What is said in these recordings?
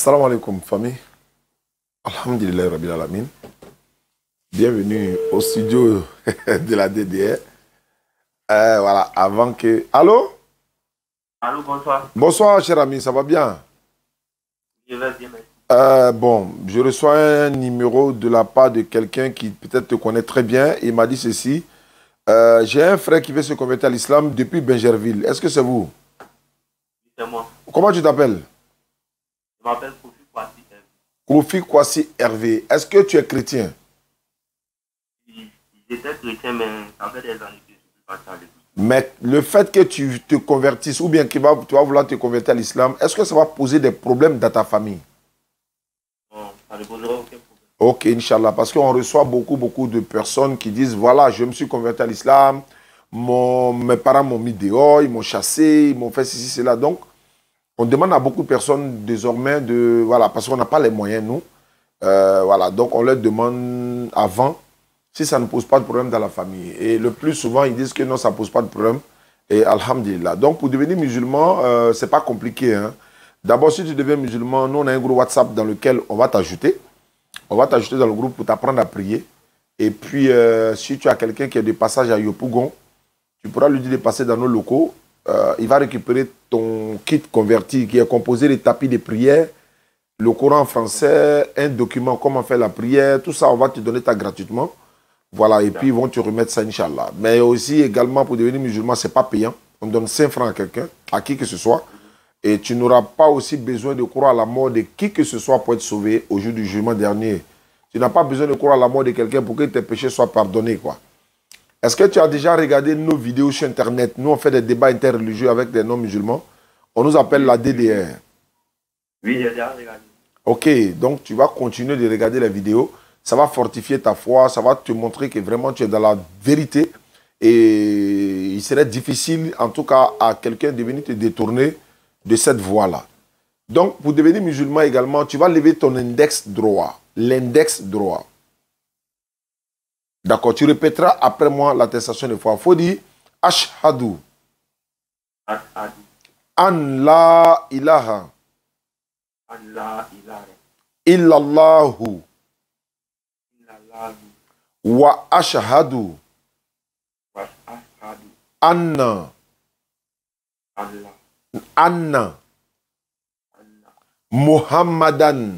Assalamu alaikum, famille. Alhamdulillah, Rabbil Alamin. Bienvenue au studio de la DDR. Voilà, avant que... Allô? Allô, bonsoir. Bonsoir, cher ami, ça va bien? Je vais bien, merci. Bon, je reçois un numéro de la part de quelqu'un qui peut-être te connaît très bien. Il m'a dit ceci. J'ai un frère qui veut se convertir à l'islam depuis Benjerville. Est-ce que c'est vous? C'est moi. Comment tu t'appelles? Je m'appelle Kofi Kwasi. Kofi Kwasi Hervé. Est-ce que tu es chrétien? J'étais chrétien, mais ça fait des années que je ne suis pas allé. Mais le fait que tu te convertisses ou bien que tu vas vouloir te convertir à l'islam, est-ce que ça va poser des problèmes dans ta famille? Non, ça ne posera aucun problème. Ok, Inch'Allah, parce qu'on reçoit beaucoup de personnes qui disent, voilà, je me suis converti à l'islam, mes parents m'ont mis dehors, ils m'ont chassé, ils m'ont fait ceci, cela. Donc, on demande à beaucoup de personnes désormais de, voilà, parce qu'on n'a pas les moyens, nous. Voilà, donc on leur demande avant si ça ne pose pas de problème dans la famille. Et le plus souvent, ils disent que non, ça ne pose pas de problème. Et alhamdulillah. Donc, pour devenir musulman, ce n'est pas compliqué, hein. D'abord, si tu deviens musulman, nous, on a un groupe WhatsApp dans lequel on va t'ajouter. On va t'ajouter dans le groupe pour t'apprendre à prier. Et puis, si tu as quelqu'un qui est de passage à Yopougon, tu pourras lui dire de passer dans nos locaux. Il va récupérer ton kit converti qui est composé des tapis de prière, le Coran français, un document, comment faire la prière, tout ça, on va te donner ça gratuitement. Voilà, et puis ils vont te remettre ça, Inch'Allah. Mais aussi, également, pour devenir musulman, ce n'est pas payant. On donne 5 francs à quelqu'un, à qui que ce soit. Et tu n'auras pas aussi besoin de croire à la mort de qui que ce soit pour être sauvé au jour du jugement dernier. Tu n'as pas besoin de croire à la mort de quelqu'un pour que tes péchés soient pardonnés, quoi. Est-ce que tu as déjà regardé nos vidéos sur Internet? Nous, on fait des débats interreligieux avec des non-musulmans. On nous appelle la DDR. Oui, j'ai déjà regardé. Ok, donc tu vas continuer de regarder les vidéos. Ça va fortifier ta foi, ça va te montrer que vraiment tu es dans la vérité. Et il serait difficile, en tout cas, à quelqu'un de venir te détourner de cette voie-là. Donc, pour devenir musulman également, tu vas lever ton index droit. L'index droit. D'accord, tu répéteras après moi l'attestation de foi. Il faut dire Ashhadu. Ashhadu. An la ilaha. An la ilaha. Illallahu. Illallahu. Wa ashhadu. Wa ashhadu. Anna. Allah. Anna. Allah. Muhammadan.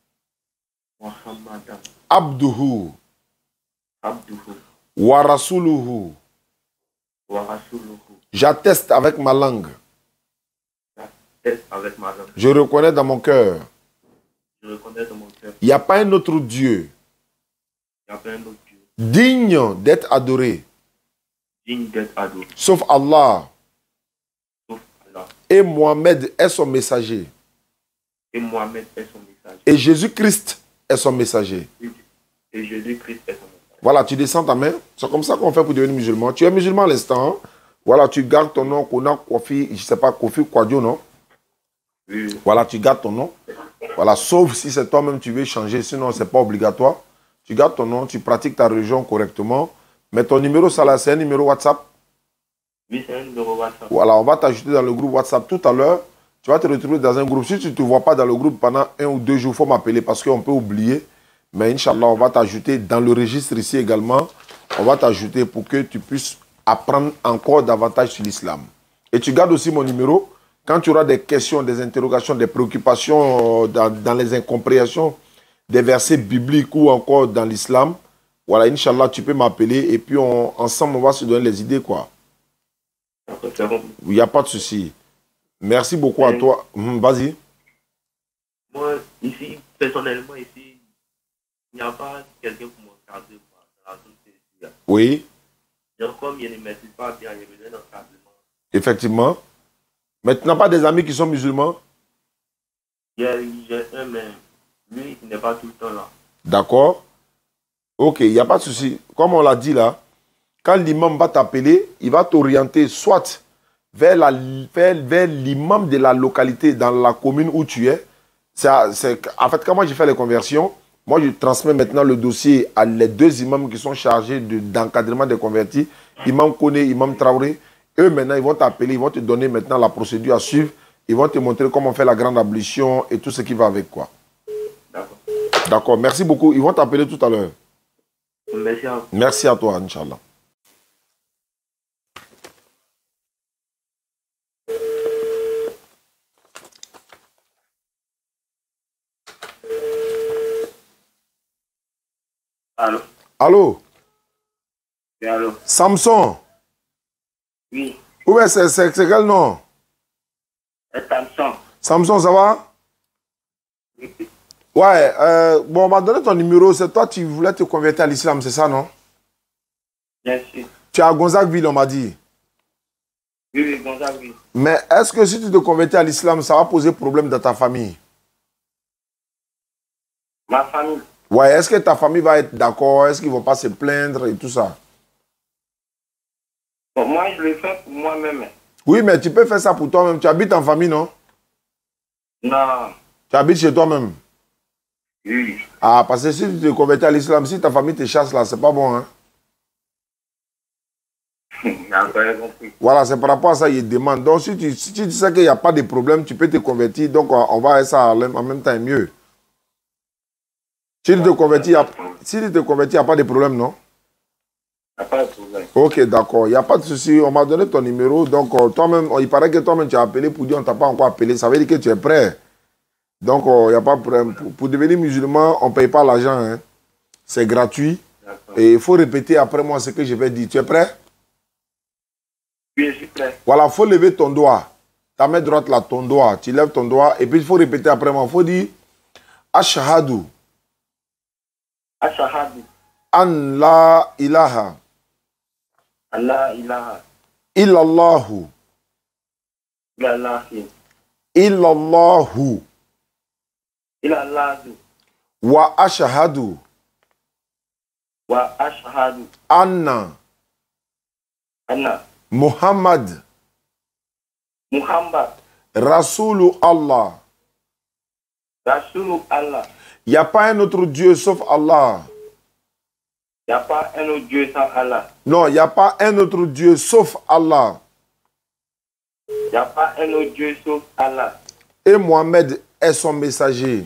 Muhammadan. Abduhu. Abduhu. Wa rasuluhu. Wa rasuluhu. J'atteste avec ma langue. J'atteste avec ma langue. Je reconnais dans mon cœur. Je reconnais dans mon cœur. Il n'y a pas un autre Dieu Il n'y a pas un autre Dieu digne d'être adoré, digne d'être adoré, sauf Allah. sauf Allah. Et Mohamed est son messager. Et Mohamed est son messager. Et Jésus-Christ est son messager. Et Jésus-Christ est son messager. Voilà, tu descends ta main. C'est comme ça qu'on fait pour devenir musulman. Tu es musulman à l'instant. Hein? Voilà, tu gardes ton nom, Kona Kofi, je ne sais pas, Kofi Kwadjo, non? Oui. Voilà, tu gardes ton nom. Voilà, sauf si c'est toi-même tu veux changer, sinon ce n'est pas obligatoire. Tu gardes ton nom, tu pratiques ta religion correctement. Mais ton numéro, ça là, c'est un numéro WhatsApp. Oui, c'est un numéro WhatsApp. Voilà, on va t'ajouter dans le groupe WhatsApp tout à l'heure. Tu vas te retrouver dans un groupe. Si tu ne te vois pas dans le groupe pendant 1 ou 2 jours, il faut m'appeler parce qu'on peut oublier. Mais Inch'Allah, on va t'ajouter dans le registre ici également. On va t'ajouter pour que tu puisses apprendre encore davantage sur l'islam. Et tu gardes aussi mon numéro. Quand tu auras des questions, des interrogations, des préoccupations dans les incompréhensions des versets bibliques ou encore dans l'islam, voilà, Inch'Allah, tu peux m'appeler et puis ensemble, on va se donner les idées, quoi. Il n'y a pas de souci. Merci beaucoup à toi. Vas-y. Moi, ici, personnellement, ici, il n'y a pas quelqu'un pour m'encadrer dans la zone ici. Oui. Donc, comme je ne maîtrise pas bien, il y a besoin d'encadrement. Effectivement. Mais tu n'as pas des amis qui sont musulmans? J'ai un, mais lui, il n'est pas tout le temps là. D'accord. Ok, il n'y a pas de souci. Comme on l'a dit là, quand l'imam va t'appeler, il va t'orienter soit vers l'imam de la localité, dans la commune où tu es. En fait, quand moi j'ai fait les conversions, moi je transmets maintenant le dossier à les 2 imams qui sont chargés d'encadrement des convertis. Imam Kone, Imam Traoré. Eux maintenant, ils vont t'appeler, ils vont te donner maintenant la procédure à suivre. Ils vont te montrer comment faire la grande ablution et tout ce qui va avec, quoi. D'accord. D'accord, merci beaucoup. Ils vont t'appeler tout à l'heure. Merci à vous. Merci à toi, Inch'Allah. Allô? Allô? Oui, allô? Samson? Oui, Ouais, c'est quel nom? c'est Samson. Samson, ça va? Oui, Ouais, bon, on m'a donné ton numéro. C'est toi, tu voulais te convertir à l'islam, c'est ça, non? bien sûr. Tu es à Gonzagueville, on m'a dit. Oui, oui, Gonzague, oui. Mais est-ce que si tu te convertis à l'islam, ça va poser problème dans ta famille? Ma famille. Ouais, est-ce que ta famille va être d'accord? Est-ce qu'ils ne vont pas se plaindre et tout ça? Bon, moi, je le fais pour moi-même. Oui, mais tu peux faire ça pour toi-même. Tu habites en famille, non? Non. Tu habites chez toi-même. Oui. Ah, parce que si tu te convertis à l'islam, si ta famille te chasse là, c'est pas bon, hein? J'ai compris. Voilà, c'est par rapport à ça qu'ils demandent. Donc, si tu sais qu'il n'y a pas de problème, tu peux te convertir. Donc, on va faire ça en même temps mieux. Si tu te convertis, il n'y a pas de problème, non? Il n'y a pas de problème. Ok, d'accord. Il n'y a pas de souci. On m'a donné ton numéro. Donc, toi-même, il paraît que toi-même, tu as appelé pour dire on ne t'a pas encore appelé. Ça veut dire que tu es prêt. Donc, il n'y a pas de problème. Pour devenir musulman, on ne paye pas l'argent. Hein. C'est gratuit. Et il faut répéter après moi ce que je vais dire. Tu es prêt? Oui, je suis prêt. Voilà, il faut lever ton doigt. Ta main droite là, ton doigt. Tu lèves ton doigt. Et puis, il faut répéter après moi. Il faut dire Ashhadu Ashahadu. an la ilaha Allah ilaha. illallahu Ilallahi. illallahu Ilallahu. wa ashhadu Wa ashahadu. anna Anna. Muhammad Muhammad. Rasulu Allah. Rasulullah Allah. Il n'y a pas un autre Dieu sauf Allah. Il n'y a pas un autre Dieu sans Allah. Non, il n'y a pas un autre Dieu sauf Allah. Il n'y a pas un autre Dieu sauf Allah. Et Mohamed est son messager.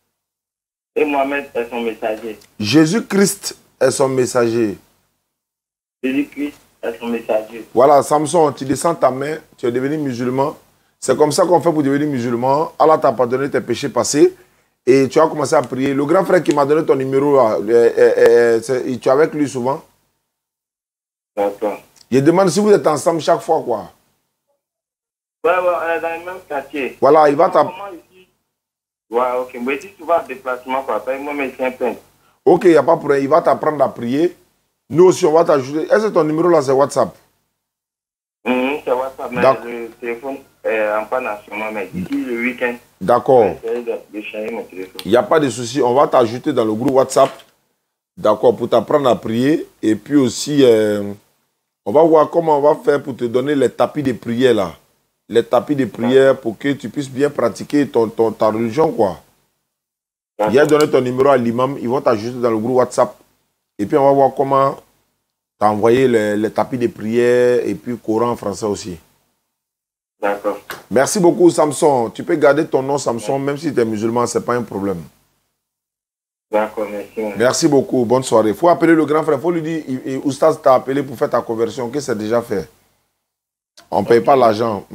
Et Mohamed est son messager. Jésus-Christ est son messager. Jésus-Christ est son messager. Voilà, Samson, tu descends ta main, tu es devenu musulman. C'est comme ça qu'on fait pour devenir musulman. Allah t'a pardonné tes péchés passés. Et tu as commencé à prier. Le grand frère qui m'a donné ton numéro, là, tu es avec lui souvent. D'accord. Il demande si vous êtes ensemble chaque fois, quoi. Ouais, on est dans le même quartier. Voilà, il va t'appeler. Comment ici? Ouais, ok. Mais si tu vas en déplacement, quoi, moi, mais c'est un peu. Ok, il n'y a pas de problème. Il va t'apprendre à prier. Nous aussi, on va t'ajouter. Est-ce que ton numéro là, c'est WhatsApp? C'est WhatsApp, mais le téléphone est en panne en ce moment, mais d'ici le week-end. D'accord. Je vais essayer de changer mon téléphone. Il n'y a pas de souci. On va t'ajouter dans le groupe WhatsApp. D'accord, pour t'apprendre à prier. Et puis aussi, on va voir comment on va faire pour te donner les tapis de prière là. Les tapis de prière pour que tu puisses bien pratiquer ta religion, quoi. Il a donné ton numéro à l'imam. Ils vont t'ajouter dans le groupe WhatsApp. Et puis, on va voir comment t'envoyer les tapis de prière et puis Coran en français aussi. D'accord. Merci beaucoup, Samson. Tu peux garder ton nom, Samson, même si tu es musulman, ce n'est pas un problème. D'accord, merci. Merci beaucoup. Bonne soirée. Il faut appeler le grand frère. Il faut lui dire, Oustaz t'a appelé pour faire ta conversion, que c'est déjà fait. On ne paye pas l'argent.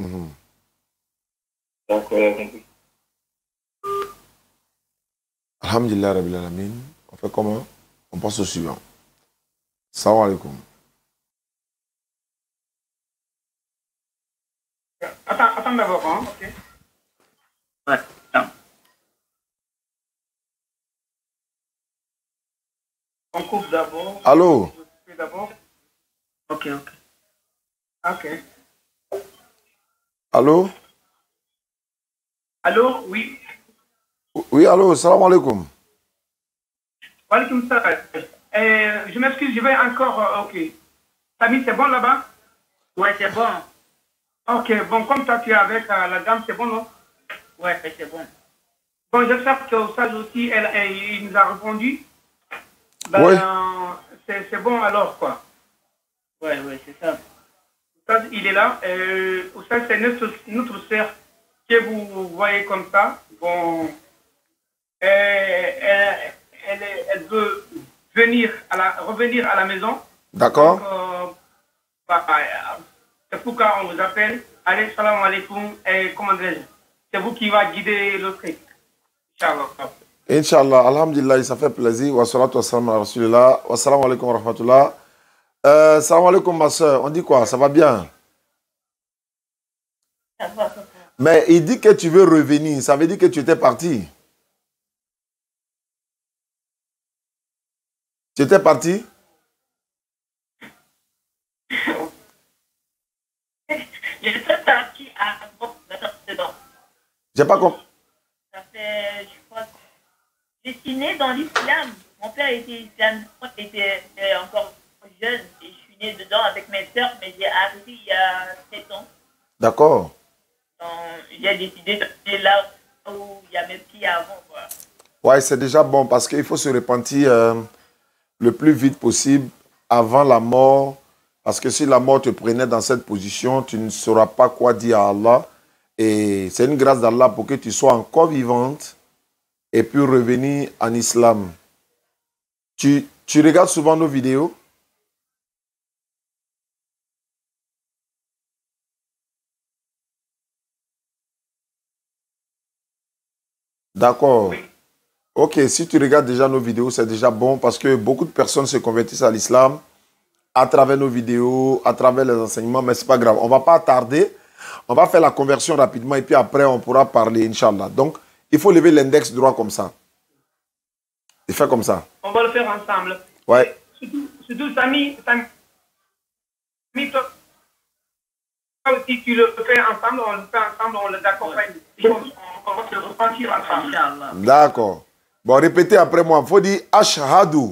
D'accord, j'ai compris. Alhamdulillah, Rabbil Alamin. On fait comment? On passe au suivant. Salam alaikum. Attends d'abord, hein, ok. Ouais, attends. On coupe d'abord. Allô? D'abord. Ok. Ok. Allô? Allô, oui. Oui, allô, salam alaikum. Walaikum salam. Je m'excuse, je vais encore. Ok. Samy, c'est bon là-bas? Ouais, c'est bon. Ok, bon, comme toi tu es avec la dame, c'est bon, non? Ouais, c'est bon. Bon, j'espère que Oustaz aussi, il nous a répondu. Ben, Oui. C'est bon alors, quoi. Ouais, c'est ça. Oustaz, il est là. Oustaz, c'est notre sœur que vous voyez comme ça, bon, elle veut revenir à la maison. D'accord. Donc, c'est pourquoi on vous appelle. Allez, salam alaikum. Et comment dirais-je? C'est vous qui va guider le truc. Inch'Allah. Inch'Allah, alhamdulillah, ça fait plaisir. Wa salatu wa salam ala rasulillah. Wa salam alaikum wa rahmatullah. Salam alaikum, ma soeur. On dit quoi? Ça va bien? Ça va, ça va. Mais il dit que tu veux revenir. Ça veut dire que tu étais parti. Tu étais parti? J'étais parti avant dedans. J'ai pas compris. Ça fait, je crois, je suis née dans l'islam. Mon père était islamien, était encore jeune et je suis née dedans avec mes sœurs, mais j'ai arrêté il y a 7 ans. D'accord. J'ai décidé d'aller là où il y a mes petits avant, quoi. Ouais, c'est déjà bon parce qu'il faut se repentir le plus vite possible avant la mort. Parce que si la mort te prenait dans cette position, tu ne sauras pas quoi dire à Allah. Et c'est une grâce d'Allah pour que tu sois encore vivante et puis revenir en islam. Tu regardes souvent nos vidéos? D'accord. Ok, si tu regardes déjà nos vidéos, c'est déjà bon parce que beaucoup de personnes se convertissent à l'islam à travers nos vidéos, à travers les enseignements, mais ce n'est pas grave. On ne va pas tarder. On va faire la conversion rapidement et puis après, on pourra parler, Inch'Allah. Donc, il faut lever l'index droit comme ça. Et faire comme ça. On va le faire ensemble. Ouais. Surtout, Samy, toi aussi, tu le fais ensemble, on le fait ensemble, on le accompagne. On va se repentir ensemble. Inch'Allah. D'accord. Bon, répétez après moi. Il faut dire Ashhadu.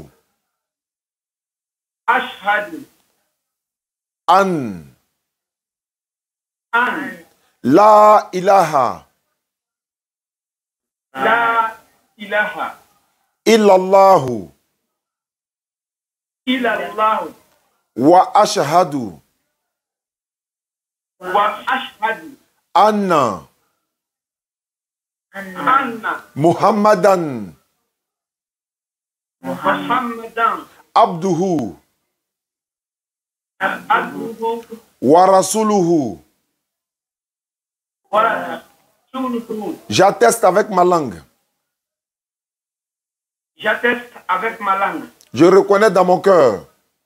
Ashhadu An. an La ilaha. la ilaha Illallahu. illallah Wa ashhadu. wa ashhadu Anna. anna Muhammadan. Muhammadan Abduhu. abduhu Wa rasuluhu. wa rasuluhu. J'atteste avec ma langue. J'atteste avec ma langue. Je reconnais dans mon cœur.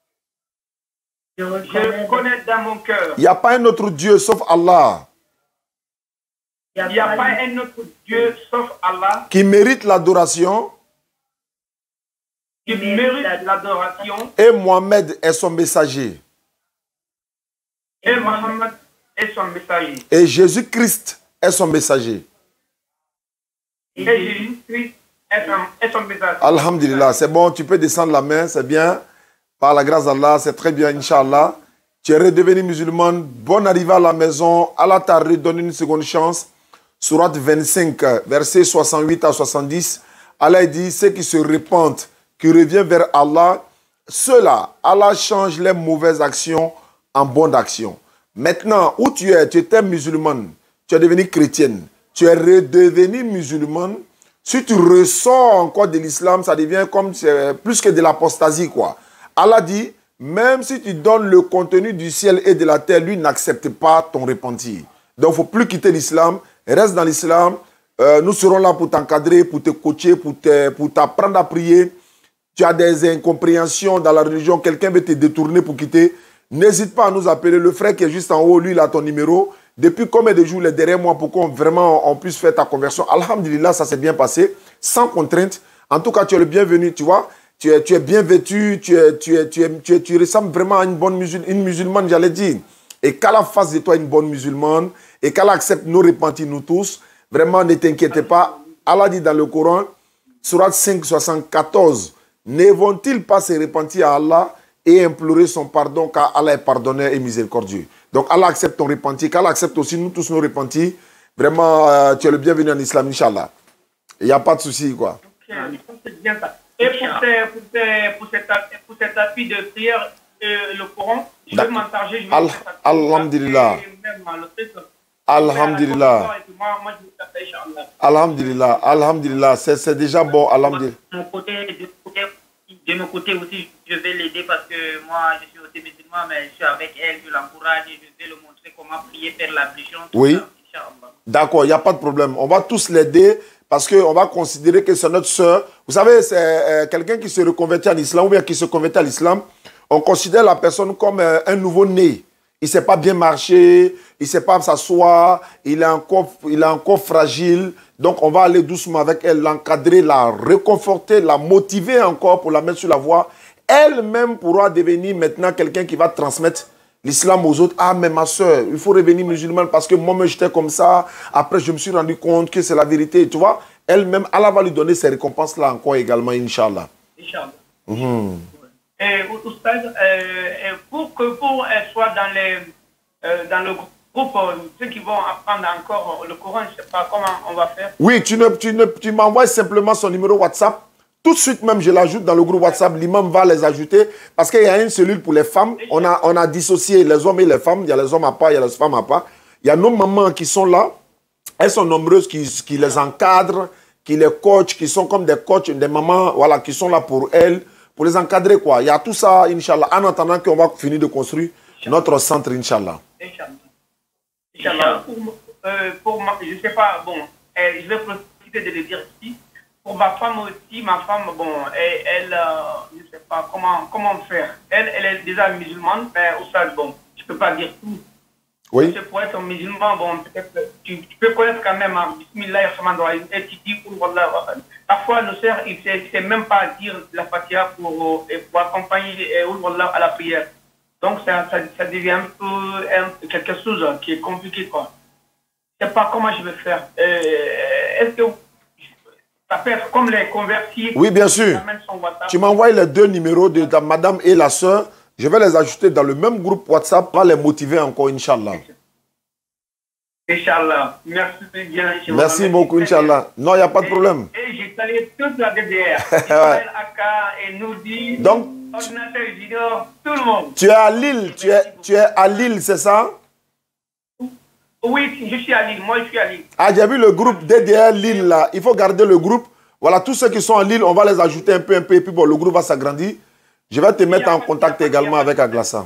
Je connais dans mon cœur. Il n'y a pas un autre Dieu sauf Allah Il n'y a pas un autre Dieu sauf Allah qui mérite l'adoration qui mérite l'adoration et Mohammed est son messager. et Mohammed est son messager. Et Jésus-Christ est son messager. Et Jésus-Christ est son messager. Alhamdulillah, c'est bon, tu peux descendre la main, c'est bien. Par la grâce d'Allah, c'est très bien, Inch'Allah. Tu es redevenu musulman. Bonne arrivée à la maison. Allah t'a redonné une seconde chance. Sourate 25, versets 68 à 70. Allah dit, ceux qui se repentent, qui reviennent vers Allah, ceux-là, Allah change les mauvaises actions en bonnes actions. Maintenant, où tu étais musulmane, tu es devenu chrétienne, tu es redevenu musulmane. Si tu ressors encore de l'islam, ça devient comme plus que de l'apostasie, quoi. Allah dit, même si tu donnes le contenu du ciel et de la terre, lui n'accepte pas ton repentir. Donc, il ne faut plus quitter l'islam. Reste dans l'islam. Nous serons là pour t'encadrer, pour te coacher, pour t'apprendre à prier. Tu as des incompréhensions dans la religion, quelqu'un veut te détourner pour quitter. N'hésite pas à nous appeler. Le frère qui est juste en haut, lui, il a ton numéro. Depuis combien de jours il est derrière moi pour qu'on vraiment on puisse faire ta conversion. Alhamdulillah, ça s'est bien passé, sans contrainte. En tout cas, tu es le bienvenu, tu vois. Tu es bien vêtu, tu ressembles vraiment à une musulmane, j'allais dire. Et qu'Allah fasse de toi une bonne musulmane, et qu'Allah accepte nos repentis, nous tous. Vraiment, ne t'inquiète pas. Allah dit dans le Coran, Sourate 5, 74, ne vont-ils pas se repentir à Allah et implorer son pardon, car Allah est pardonneur et miséricordieux. Donc Allah accepte ton repentir, qu'Allah accepte aussi nous tous nos repentis. Vraiment, tu es le bienvenu en islam, Inch'Allah. Il n'y a pas de souci, quoi. C'est bien ça. Et pour cet appui de prière, le Coran, je vais m'en charger. Alhamdulillah. Alhamdulillah. Moi, je vais faire ça, Inch'Allah. Alhamdulillah. Alhamdulillah. C'est déjà bon. Alhamdulillah. De mon côté aussi, je vais l'aider parce que moi, je suis aussi musulman, mais je suis avec elle, je l'encourage et je vais lui montrer comment prier, faire l'ablution. Oui. Ça, d'accord, il n'y a pas de problème. On va tous l'aider parce qu'on va considérer que c'est notre soeur. Vous savez, c'est quelqu'un qui se reconvertit en islam ou bien qui se convertit à l'islam. On considère la personne comme un nouveau-né. Il ne sait pas bien marcher, il ne sait pas s'asseoir, il est encore fragile. Donc, on va aller doucement avec elle, l'encadrer, la réconforter, la motiver encore pour la mettre sur la voie. Elle-même pourra devenir maintenant quelqu'un qui va transmettre l'islam aux autres. Ah, mais ma soeur, il faut revenir musulmane parce que moi-même, j'étais comme ça. Après, je me suis rendu compte que c'est la vérité. Tu vois, elle-même, Allah va lui donner ces récompenses-là encore également, Inch'Allah. Inch'Allah. Oustaz, pour qu'elle soit dans le groupe, ceux qui vont apprendre encore le Coran, je ne sais pas comment on va faire. Oui, tu m'envoies simplement son numéro WhatsApp. Tout de suite même, je l'ajoute dans le groupe WhatsApp. L'imam va les ajouter parce qu'il y a une cellule pour les femmes. On a dissocié les hommes et les femmes. Il y a les hommes à part, il y a les femmes à part. Il y a nos mamans qui sont là. Elles sont nombreuses qui les encadrent, qui les coachent, qui sont comme des coachs, des mamans voilà, qui sont là pour elles, pour les encadrer. Quoi. Il y a tout ça, Inch'Allah, en attendant qu'on va finir de construire notre centre, Inch'Allah. Inch'Allah. Je ne sais pas, bon, je vais profiter de le dire ici. Pour ma femme aussi, bon, elle je ne sais pas comment faire. Elle est déjà musulmane, mais au stade, bon, je ne peux pas dire tout. Oui. Parce que pour être musulman, bon, peut-être, tu peux connaître quand même, Bismillah, et tu dis, parfois, nos sœurs, ils ne savent même pas dire la Fatiha pour accompagner à la prière. Donc, ça devient un peu quelque chose qui est compliqué, quoi. Je ne sais pas comment je vais faire. Est-ce que ça peut être comme les convertis? Oui, bien sûr. Tu m'envoies les deux numéros de ta madame et la sœur. Je vais les ajouter dans le même groupe WhatsApp pour les motiver encore, Inch'Allah. Inch'Allah. Merci bien. Merci beaucoup, Inch'Allah. Non, il n'y a pas de problème. Et j'ai salé toute la DDR. Ismaël Aka et Noudi. Donc, ordinateur Junior, tout le monde. Tu es à Lille, tu es à Lille, c'est ça? Oui, je suis à Lille. Moi, je suis à Lille. Ah, j'ai vu le groupe DDR Lille là. Il faut garder le groupe. Voilà, tous ceux qui sont à Lille, on va les ajouter un peu. Et puis bon, le groupe va s'agrandir. Je vais te mettre en contact également avec Aglassa.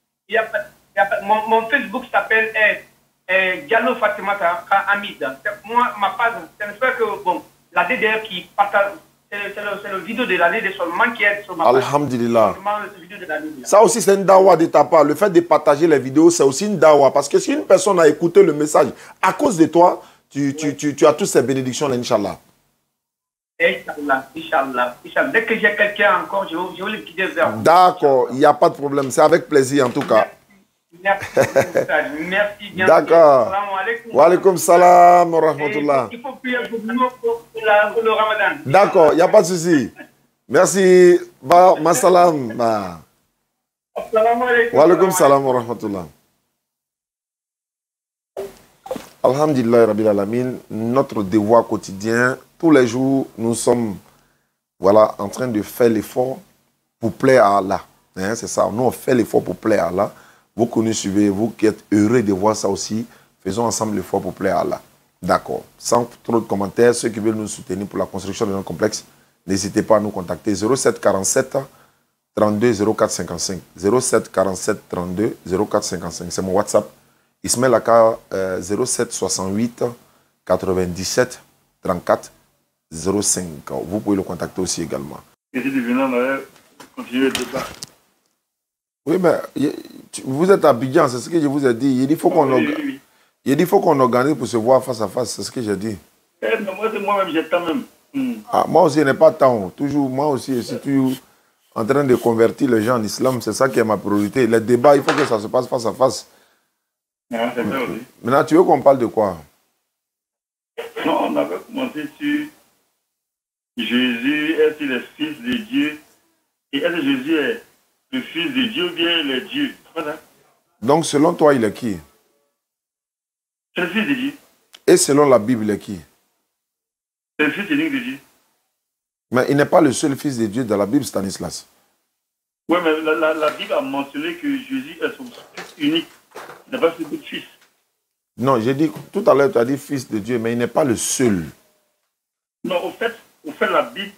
Mon Facebook s'appelle Diallo Fatimata Hamid. Moi, ma page, c'est ne fait que bon, la DDR qui partage. C'est le vidéo de l'année de seulement qui est sur ma page. Alhamdulillah. Ça aussi, c'est une dawa de ta part. Le fait de partager les vidéos, c'est aussi une dawa. Parce que si une personne a écouté le message à cause de toi, tu as toutes ces bénédictions, Inch'Allah. Inch'Allah. Dès que j'ai quelqu'un encore, je vais le guider vers vous. D'accord, il n'y a pas de problème. C'est avec plaisir en tout cas. Merci bien. D'accord. Wa alaykoum salam wa rahmatullah. Il faut prier pour nous pour le Ramadan. D'accord, il n'y a pas de souci. Merci. Ma salam. Wa alaykoum salam wa rahmatullah. Alhamdulillah Rabbil Alamin, notre devoir quotidien, tous les jours, nous sommes voilà, en train de faire l'effort pour plaire à Allah. Hein, c'est ça, nous on fait l'effort pour plaire à Allah. Vous qui nous suivez, vous qui êtes heureux de voir ça aussi, faisons ensemble l'effort pour plaire à Allah. D'accord. Sans trop de commentaires, ceux qui veulent nous soutenir pour la construction de notre complexe, n'hésitez pas à nous contacter 07 47 32 04 55. 07 47 32 04 55. C'est mon WhatsApp. Ismaël Aka 07 68 97 34 05. Vous pouvez le contacter aussi également. Et si tu on va continuer le débat. Oui, mais vous êtes à Abidjan, c'est ce que je vous ai dit. Il dit faut qu'on organise pour se voir face à face, c'est ce que j'ai dit. Mais moi, c'est moi-même, j'ai tant même. Ah, moi aussi, je n'ai pas tant. Toujours, moi aussi, je suis toujours en train de convertir les gens en islam. C'est ça qui est ma priorité. Les débats, il faut que ça se passe face à face. Ah, c'est ça aussi. Maintenant, tu veux qu'on parle de quoi? Non, on avait commencé sur Jésus, est-ce le Fils de Dieu? Et est-ce que Jésus est le Fils de Dieu ou bien le Dieu? Voilà. Donc, selon toi, il est qui? C'est le Fils de Dieu. Et selon la Bible, il est qui? C'est le Fils unique de Dieu. Mais il n'est pas le seul Fils de Dieu dans la Bible, Stanislas. Oui, mais la Bible a mentionné que Jésus est son Fils unique. Il n'a pas fait d'autres fils. Non, j'ai dit, tout à l'heure, tu as dit fils de Dieu, mais il n'est pas le seul. Non, au fait, la Bible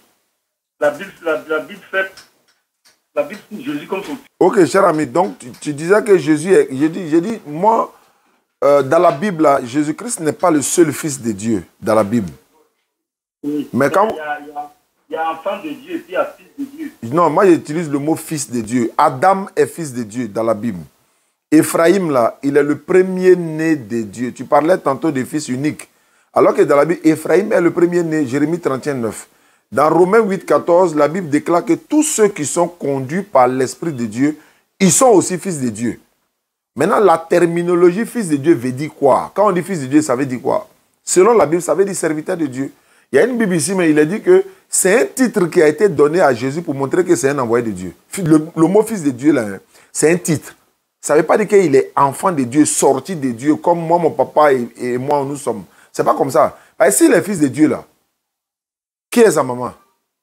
fait Jésus comme son fils. Ok, cher ami, donc tu disais que Jésus est... J'ai dit, moi, dans la Bible, Jésus-Christ n'est pas le seul fils de Dieu, dans la Bible. Oui. Mais quand... Il y a enfant de Dieu et puis il y a fils de Dieu. Non, moi j'utilise le mot fils de Dieu. Adam est fils de Dieu dans la Bible. Éphraïm, là, il est le premier-né de Dieu. Tu parlais tantôt des fils uniques. Alors que dans la Bible, Éphraïm est le premier-né, Jérémie 31, 9. Dans Romains 8, 14, la Bible déclare que tous ceux qui sont conduits par l'Esprit de Dieu, ils sont aussi fils de Dieu. Maintenant, la terminologie fils de Dieu veut dire quoi? Quand on dit fils de Dieu, ça veut dire quoi? Selon la Bible, ça veut dire serviteur de Dieu. Il y a une Bible ici, mais il a dit que c'est un titre qui a été donné à Jésus pour montrer que c'est un envoyé de Dieu. Le mot fils de Dieu, là, c'est un titre. Ça ne veut pas dire qu'il est enfant de Dieu, sorti de Dieu, comme moi, mon papa et moi, nous sommes. Ce n'est pas comme ça. Parce que s'il est fils de Dieu, là, qui est sa maman?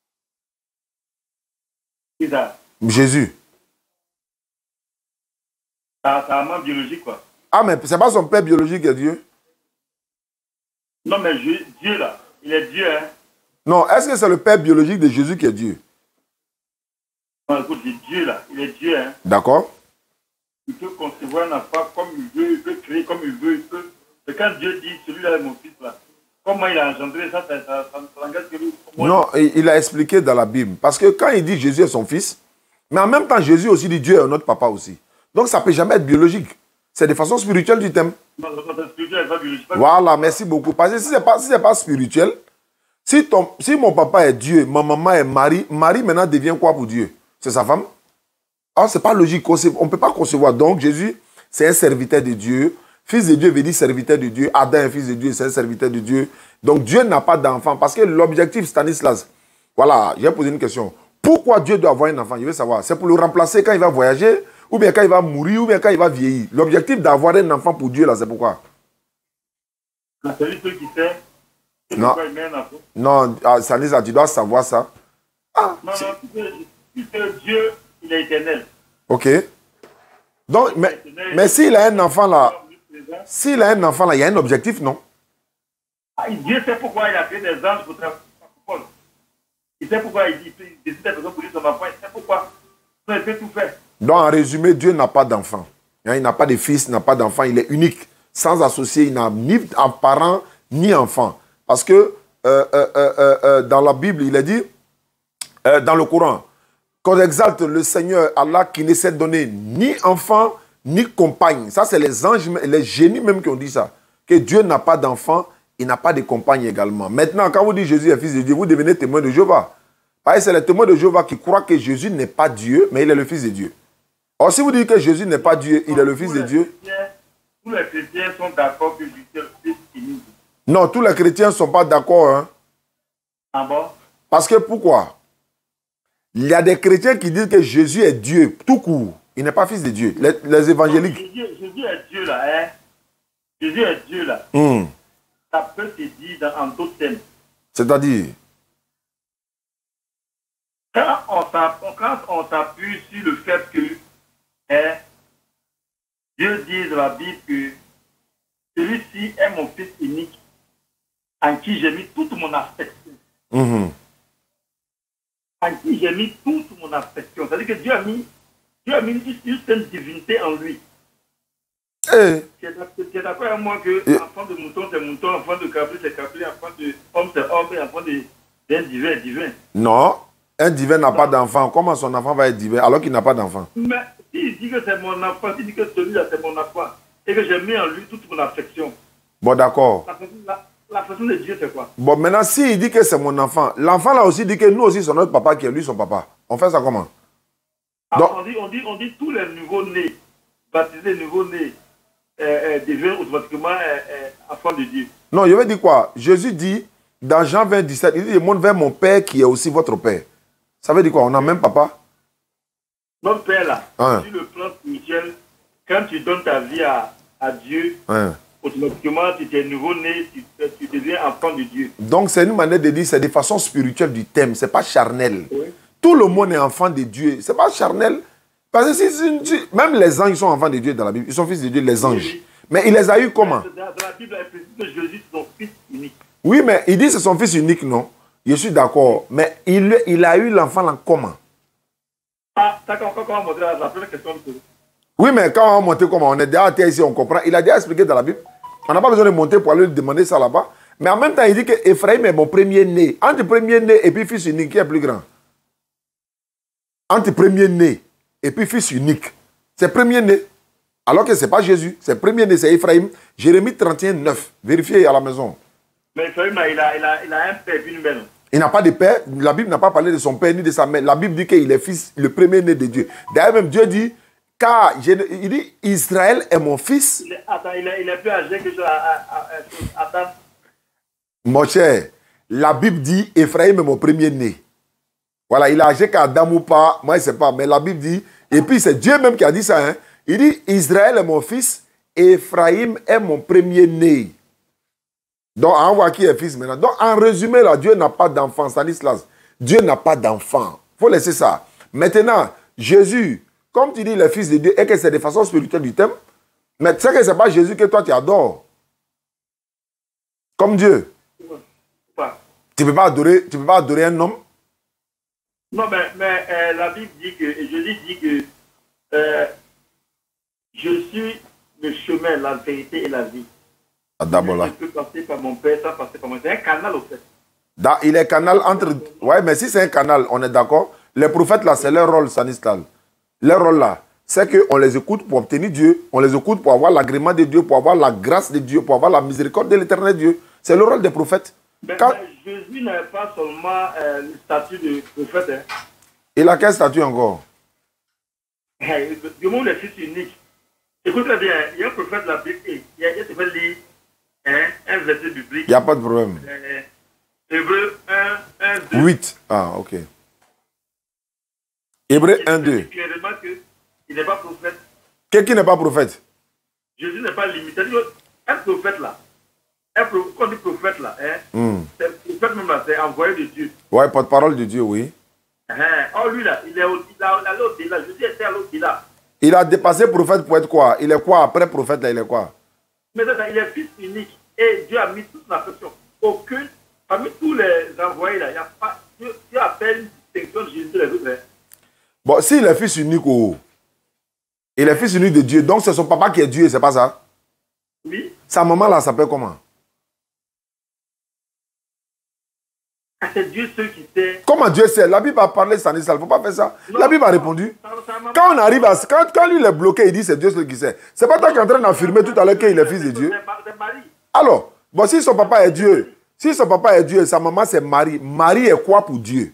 Qui ça? Jésus. Sa maman biologique, quoi. Ah, mais ce n'est pas son père biologique qui est Dieu? Non, mais Dieu, là, il est Dieu, hein. Non, est-ce que c'est le père biologique de Jésus qui est Dieu? Non, écoute, Dieu, là, il est Dieu, hein. D'accord. Il peut concevoir un enfant comme il veut, il peut créer comme il veut, il peut... Mais quand Dieu dit, celui-là est mon fils, là, comment il a engendré ça, ça engage que lui... Non, il a expliqué dans la Bible. Parce que quand il dit Jésus est son fils, mais en même temps, Jésus aussi dit Dieu est notre papa aussi. Donc ça ne peut jamais être biologique. C'est de façon spirituelle du thème. Non, c'est spirituel, pas biologique. Voilà, merci beaucoup. Parce que si ce n'est pas spirituel, si mon papa est Dieu, ma maman est Marie, Marie maintenant devient quoi pour Dieu? C'est sa femme? Ah, ce n'est pas logique. On ne peut pas concevoir. Donc Jésus, c'est un serviteur de Dieu. Fils de Dieu veut dire serviteur de Dieu. Adam est fils de Dieu, c'est un serviteur de Dieu. Donc Dieu n'a pas d'enfant. Parce que l'objectif, Stanislas, voilà, j'ai posé une question. Pourquoi Dieu doit avoir un enfant? Je veux savoir. C'est pour le remplacer quand il va voyager, ou bien quand il va mourir, ou bien quand il va vieillir. L'objectif d'avoir un enfant pour Dieu, là, c'est pourquoi? C'est lui qui sait. Non, non, Stanislas, tu dois savoir ça. Ah, non, Dieu, il est éternel. Ok. Donc, mais s'il a un enfant là, il y a un objectif, non? Dieu sait pourquoi il a fait des anges pour travailler. Il sait pourquoi il décide des personnes pour lui son enfant. Il sait pourquoi. Il peut tout faire. Donc, en résumé, Dieu n'a pas d'enfant. Il n'a pas de fils, il n'a pas d'enfant. Il est unique. Sans associé, il n'a ni parent, ni enfant. Parce que dans la Bible, il est dit, dans le Coran, qu'on exalte le Seigneur Allah qui ne s'est donné ni enfant, ni compagne. Ça, c'est les anges, les génies même qui ont dit ça. Que Dieu n'a pas d'enfant, il n'a pas de compagne également. Maintenant, quand vous dites Jésus est fils de Dieu, vous devenez témoin de Jéhovah. Parce que c'est les témoins de Jéhovah qui croient que Jésus n'est pas Dieu, mais il est le fils de Dieu. Or, si vous dites que Jésus n'est pas Dieu, il est le fils de Dieu. Tous les chrétiens sont d'accord que Jésus est le fils de Dieu. Non, tous les chrétiens ne sont pas d'accord. Hein. Ah bon? Parce que pourquoi? Il y a des chrétiens qui disent que Jésus est Dieu, tout court. Il n'est pas fils de Dieu. Les évangéliques. Jésus est Dieu là, hein? Jésus est Dieu là. Ça peut se dire en d'autres termes. C'est-à-dire? Quand on s'appuie sur le fait que Dieu dit dans la Bible que celui-ci est mon fils unique, en qui j'ai mis toute mon affection. En qui j'ai mis toute mon affection. C'est-à-dire que Dieu a mis une divinité en lui. Tu es d'accord avec moi que enfant de mouton, c'est mouton, enfant de cabré, c'est cabré, enfant de homme, c'est homme, et enfant d'un divin, est divin. Non, un divin n'a pas d'enfant. Comment son enfant va être divin alors qu'il n'a pas d'enfant? Mais s'il dit que c'est mon enfant, s'il dit que celui-là c'est mon enfant, et que j'ai mis en lui toute mon affection. Bon, d'accord. L'affection de Dieu, c'est quoi? Bon, maintenant, s'il dit que c'est mon enfant, l'enfant là aussi dit que nous aussi, c'est notre papa qui est lui son papa. On fait ça comment? Donc, on dit tous les nouveaux-nés, baptisés nouveaux-nés, deviennent automatiquement enfants de Dieu. Non, je veux dire quoi? Jésus dit, dans Jean 20, 17, il dit, je monte vers mon Père qui est aussi votre Père. Ça veut dire quoi? On a même papa? Notre Père là, sur le plan spirituel, quand tu donnes ta vie à Dieu, automatiquement, tu es nouveau-né, tu deviens enfant de Dieu. Donc, c'est une manière de dire, c'est de façon spirituelle du thème, c'est pas charnel. Oui. Tout le monde est enfant de Dieu, c'est pas charnel. Parce que même les anges sont enfants de Dieu dans la Bible, ils sont fils de Dieu, les anges. Mais il les a eu comment? Dans la Bible, il précise que Jésus, c'est son fils unique. Oui, mais il dit que c'est son fils unique, non? Je suis d'accord. Mais il a eu l'enfant là comment? Ah, ça, quand on va montrer la première question. Oui, mais quand on va monter comment? On est déjà ici, on comprend. Il a déjà expliqué dans la Bible. On n'a pas besoin de monter pour aller lui demander ça là-bas. Mais en même temps, il dit que Ephraim est mon premier-né. Entre premier-né et puis fils unique, qui est plus grand? Entre premier-né et puis fils unique, c'est premier-né. Alors que ce n'est pas Jésus. C'est premier-né, c'est Ephraim. Jérémie 31, 9. Vérifiez à la maison. Mais Ephraim, il a un père et une mère. Il n'a pas de père. La Bible n'a pas parlé de son père ni de sa mère. La Bible dit qu'il est fils, le premier-né de Dieu. D'ailleurs, même Dieu dit, car il dit, Israël est mon fils. Attends, il est plus âgé que je. Attends. Mon cher, la Bible dit, Ephraim est mon premier-né. Voilà, il est âgé qu'Adam ou pas, moi je ne sais pas, mais la Bible dit, et puis c'est Dieu même qui a dit ça, hein. Il dit, Israël est mon fils, Ephraim est mon premier-né. Donc, on voit qui est fils maintenant. Donc, en résumé, là, Dieu n'a pas d'enfant, Stanislas. Dieu n'a pas d'enfant. Il faut laisser ça. Maintenant, Jésus, comme tu dis, le fils de Dieu, et que c'est de façon spirituelle du thème, mais tu sais que ce n'est pas Jésus que toi tu adores. Comme Dieu. Tu ne peux pas adorer un homme. Non, mais la Bible dit que, et Jésus dit que je suis le chemin, la vérité et la vie. D'abord là. Je peux passer par mon Père, ça passer par moi. C'est un canal au fait. Il est canal entre... Ouais, mais si c'est un canal, on est d'accord. Les prophètes là, c'est leur rôle, Stanislas. Leur rôle là, c'est qu'on les écoute pour obtenir Dieu. On les écoute pour avoir l'agrément de Dieu, pour avoir la grâce de Dieu, pour avoir la miséricorde de l'éternel Dieu. C'est le rôle des prophètes. Mais Jésus n'a pas seulement le statut de prophète. Hein. Il a quel statut encore? Du monde est fils unique. Écoutez bien, il y a un prophète de la Bible, il te fait lire un verset biblique. Il n'y a pas de problème. Hébreu 1, 2. 8. Ah, ok. Hébreu 1, 2. Clairement qu'il n'est pas prophète. Qui n'est pas prophète? Jésus n'est pas limité. Un prophète là, quand on dit prophète là, c'est prophète même là, c'est envoyé de Dieu. Ouais, porte-parole de Dieu, oui. Oh lui là, il est allé au-delà. Jésus était allé au-delà. Il a dépassé prophète pour être quoi? Il est quoi après prophète là? Il est quoi? Mais ça, il est fils unique. Et Dieu a mis toute l'affection. Aucune, parmi tous les envoyés là, il n'y a pas. Dieu appelle une distinction de Jésus les autres. Bon, s'il est fils unique, il est fils unique de Dieu. Donc c'est son papa qui est Dieu, c'est pas ça? Oui. Sa maman là s'appelle comment? C'est Dieu seul qui sait. Comment Dieu sait? La Bible a parlé, Stanislas, il ne faut pas faire ça. Non, la Bible a répondu. Quand on arrive à... Quand lui il est bloqué, il dit c'est Dieu seul qui sait. C'est pas toi qui es en train d'affirmer tout à l'heure qu'il est fils de Dieu. Alors, bon, si son papa est Dieu, sa maman c'est Marie. Marie est quoi pour Dieu?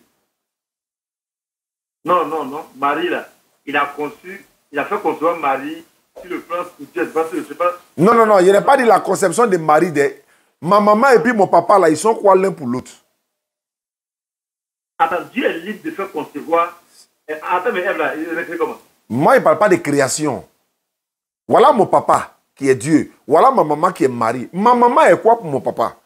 Non. Marie là, il a fait concevoir Marie sur le plan spirituel. Je sais pas. Non, il n'a pas dit la conception de Marie. Ma maman et puis mon papa là, ils sont quoi l'un pour l'autre? Attends, Dieu est libre de faire concevoir. Attends, mais Ève là, il est écrit comment? Moi, il ne parle pas de création. Voilà mon papa qui est Dieu. Voilà ma maman qui est Marie. Ma maman est quoi pour mon papa?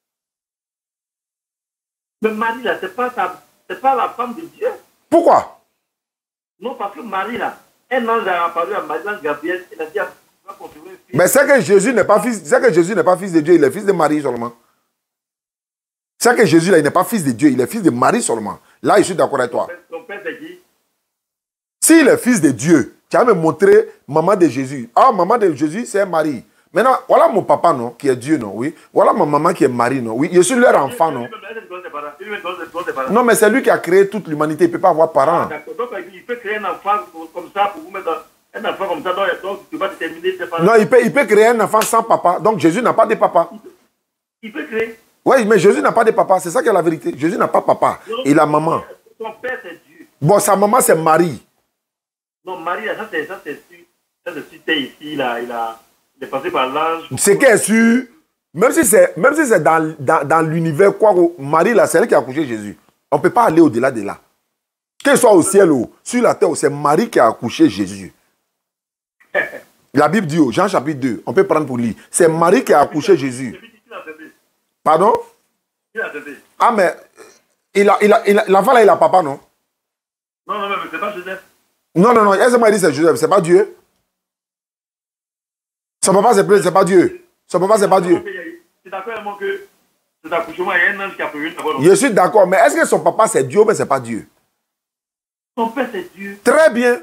Mais Marie là, c'est pas la femme de Dieu. Pourquoi? Non, parce que Marie là, un ange a apparu à Marie, l'ange Gabriel, il a dit à concevoir une fille. Mais c'est que Jésus n'est pas fils de Dieu, il est fils de Marie seulement. C'est que Jésus, là, il n'est pas fils de Dieu, il est fils de Marie seulement. Là, je suis d'accord avec toi. Ton père c'est qui? S'il est fils de Dieu, tu vas me montrer maman de Jésus. Ah, maman de Jésus, c'est Marie. Maintenant, voilà mon papa, non, qui est Dieu, non, oui. Voilà ma maman qui est Marie, non, oui. Je suis leur enfant, non. Non, mais c'est lui qui a créé toute l'humanité, il ne peut pas avoir parents. D'accord, donc il peut créer un enfant comme ça pour vous mettre un enfant comme ça, donc tu vas déterminer ses parents. Non, il peut créer un enfant sans papa, donc Jésus n'a pas de papa. Il peut créer. Oui, mais Jésus n'a pas de papa, c'est ça qui est la vérité. Jésus n'a pas papa, il a maman. Son père, c'est Dieu. Bon, sa maman, c'est Marie. Non, Marie, ça c'est sûr, ici, il est passé par l'ange. C'est qu'elle est sûr, même si c'est dans l'univers, quoi, Marie, là, c'est elle qui a accouché Jésus. On ne peut pas aller au-delà de là. Qu'elle soit au ciel ou sur la terre, c'est Marie qui a accouché Jésus. La Bible dit, Jean chapitre 2, on peut prendre pour lire. C'est Marie qui a accouché Jésus. Pardon? Ah, mais l'enfant là, il a papa, non? Non, mais c'est pas Joseph. Non, elle m'a dit c'est Joseph, c'est pas Dieu. Son papa, c'est pas Dieu. Son papa, c'est pas Dieu. C'est d'accord avec moi que cet accouchement, il y a un ange qui a prévu d'abord. Je suis d'accord, mais est-ce que son papa, c'est Dieu ou bien c'est pas Dieu? Son père, c'est Dieu. Très bien.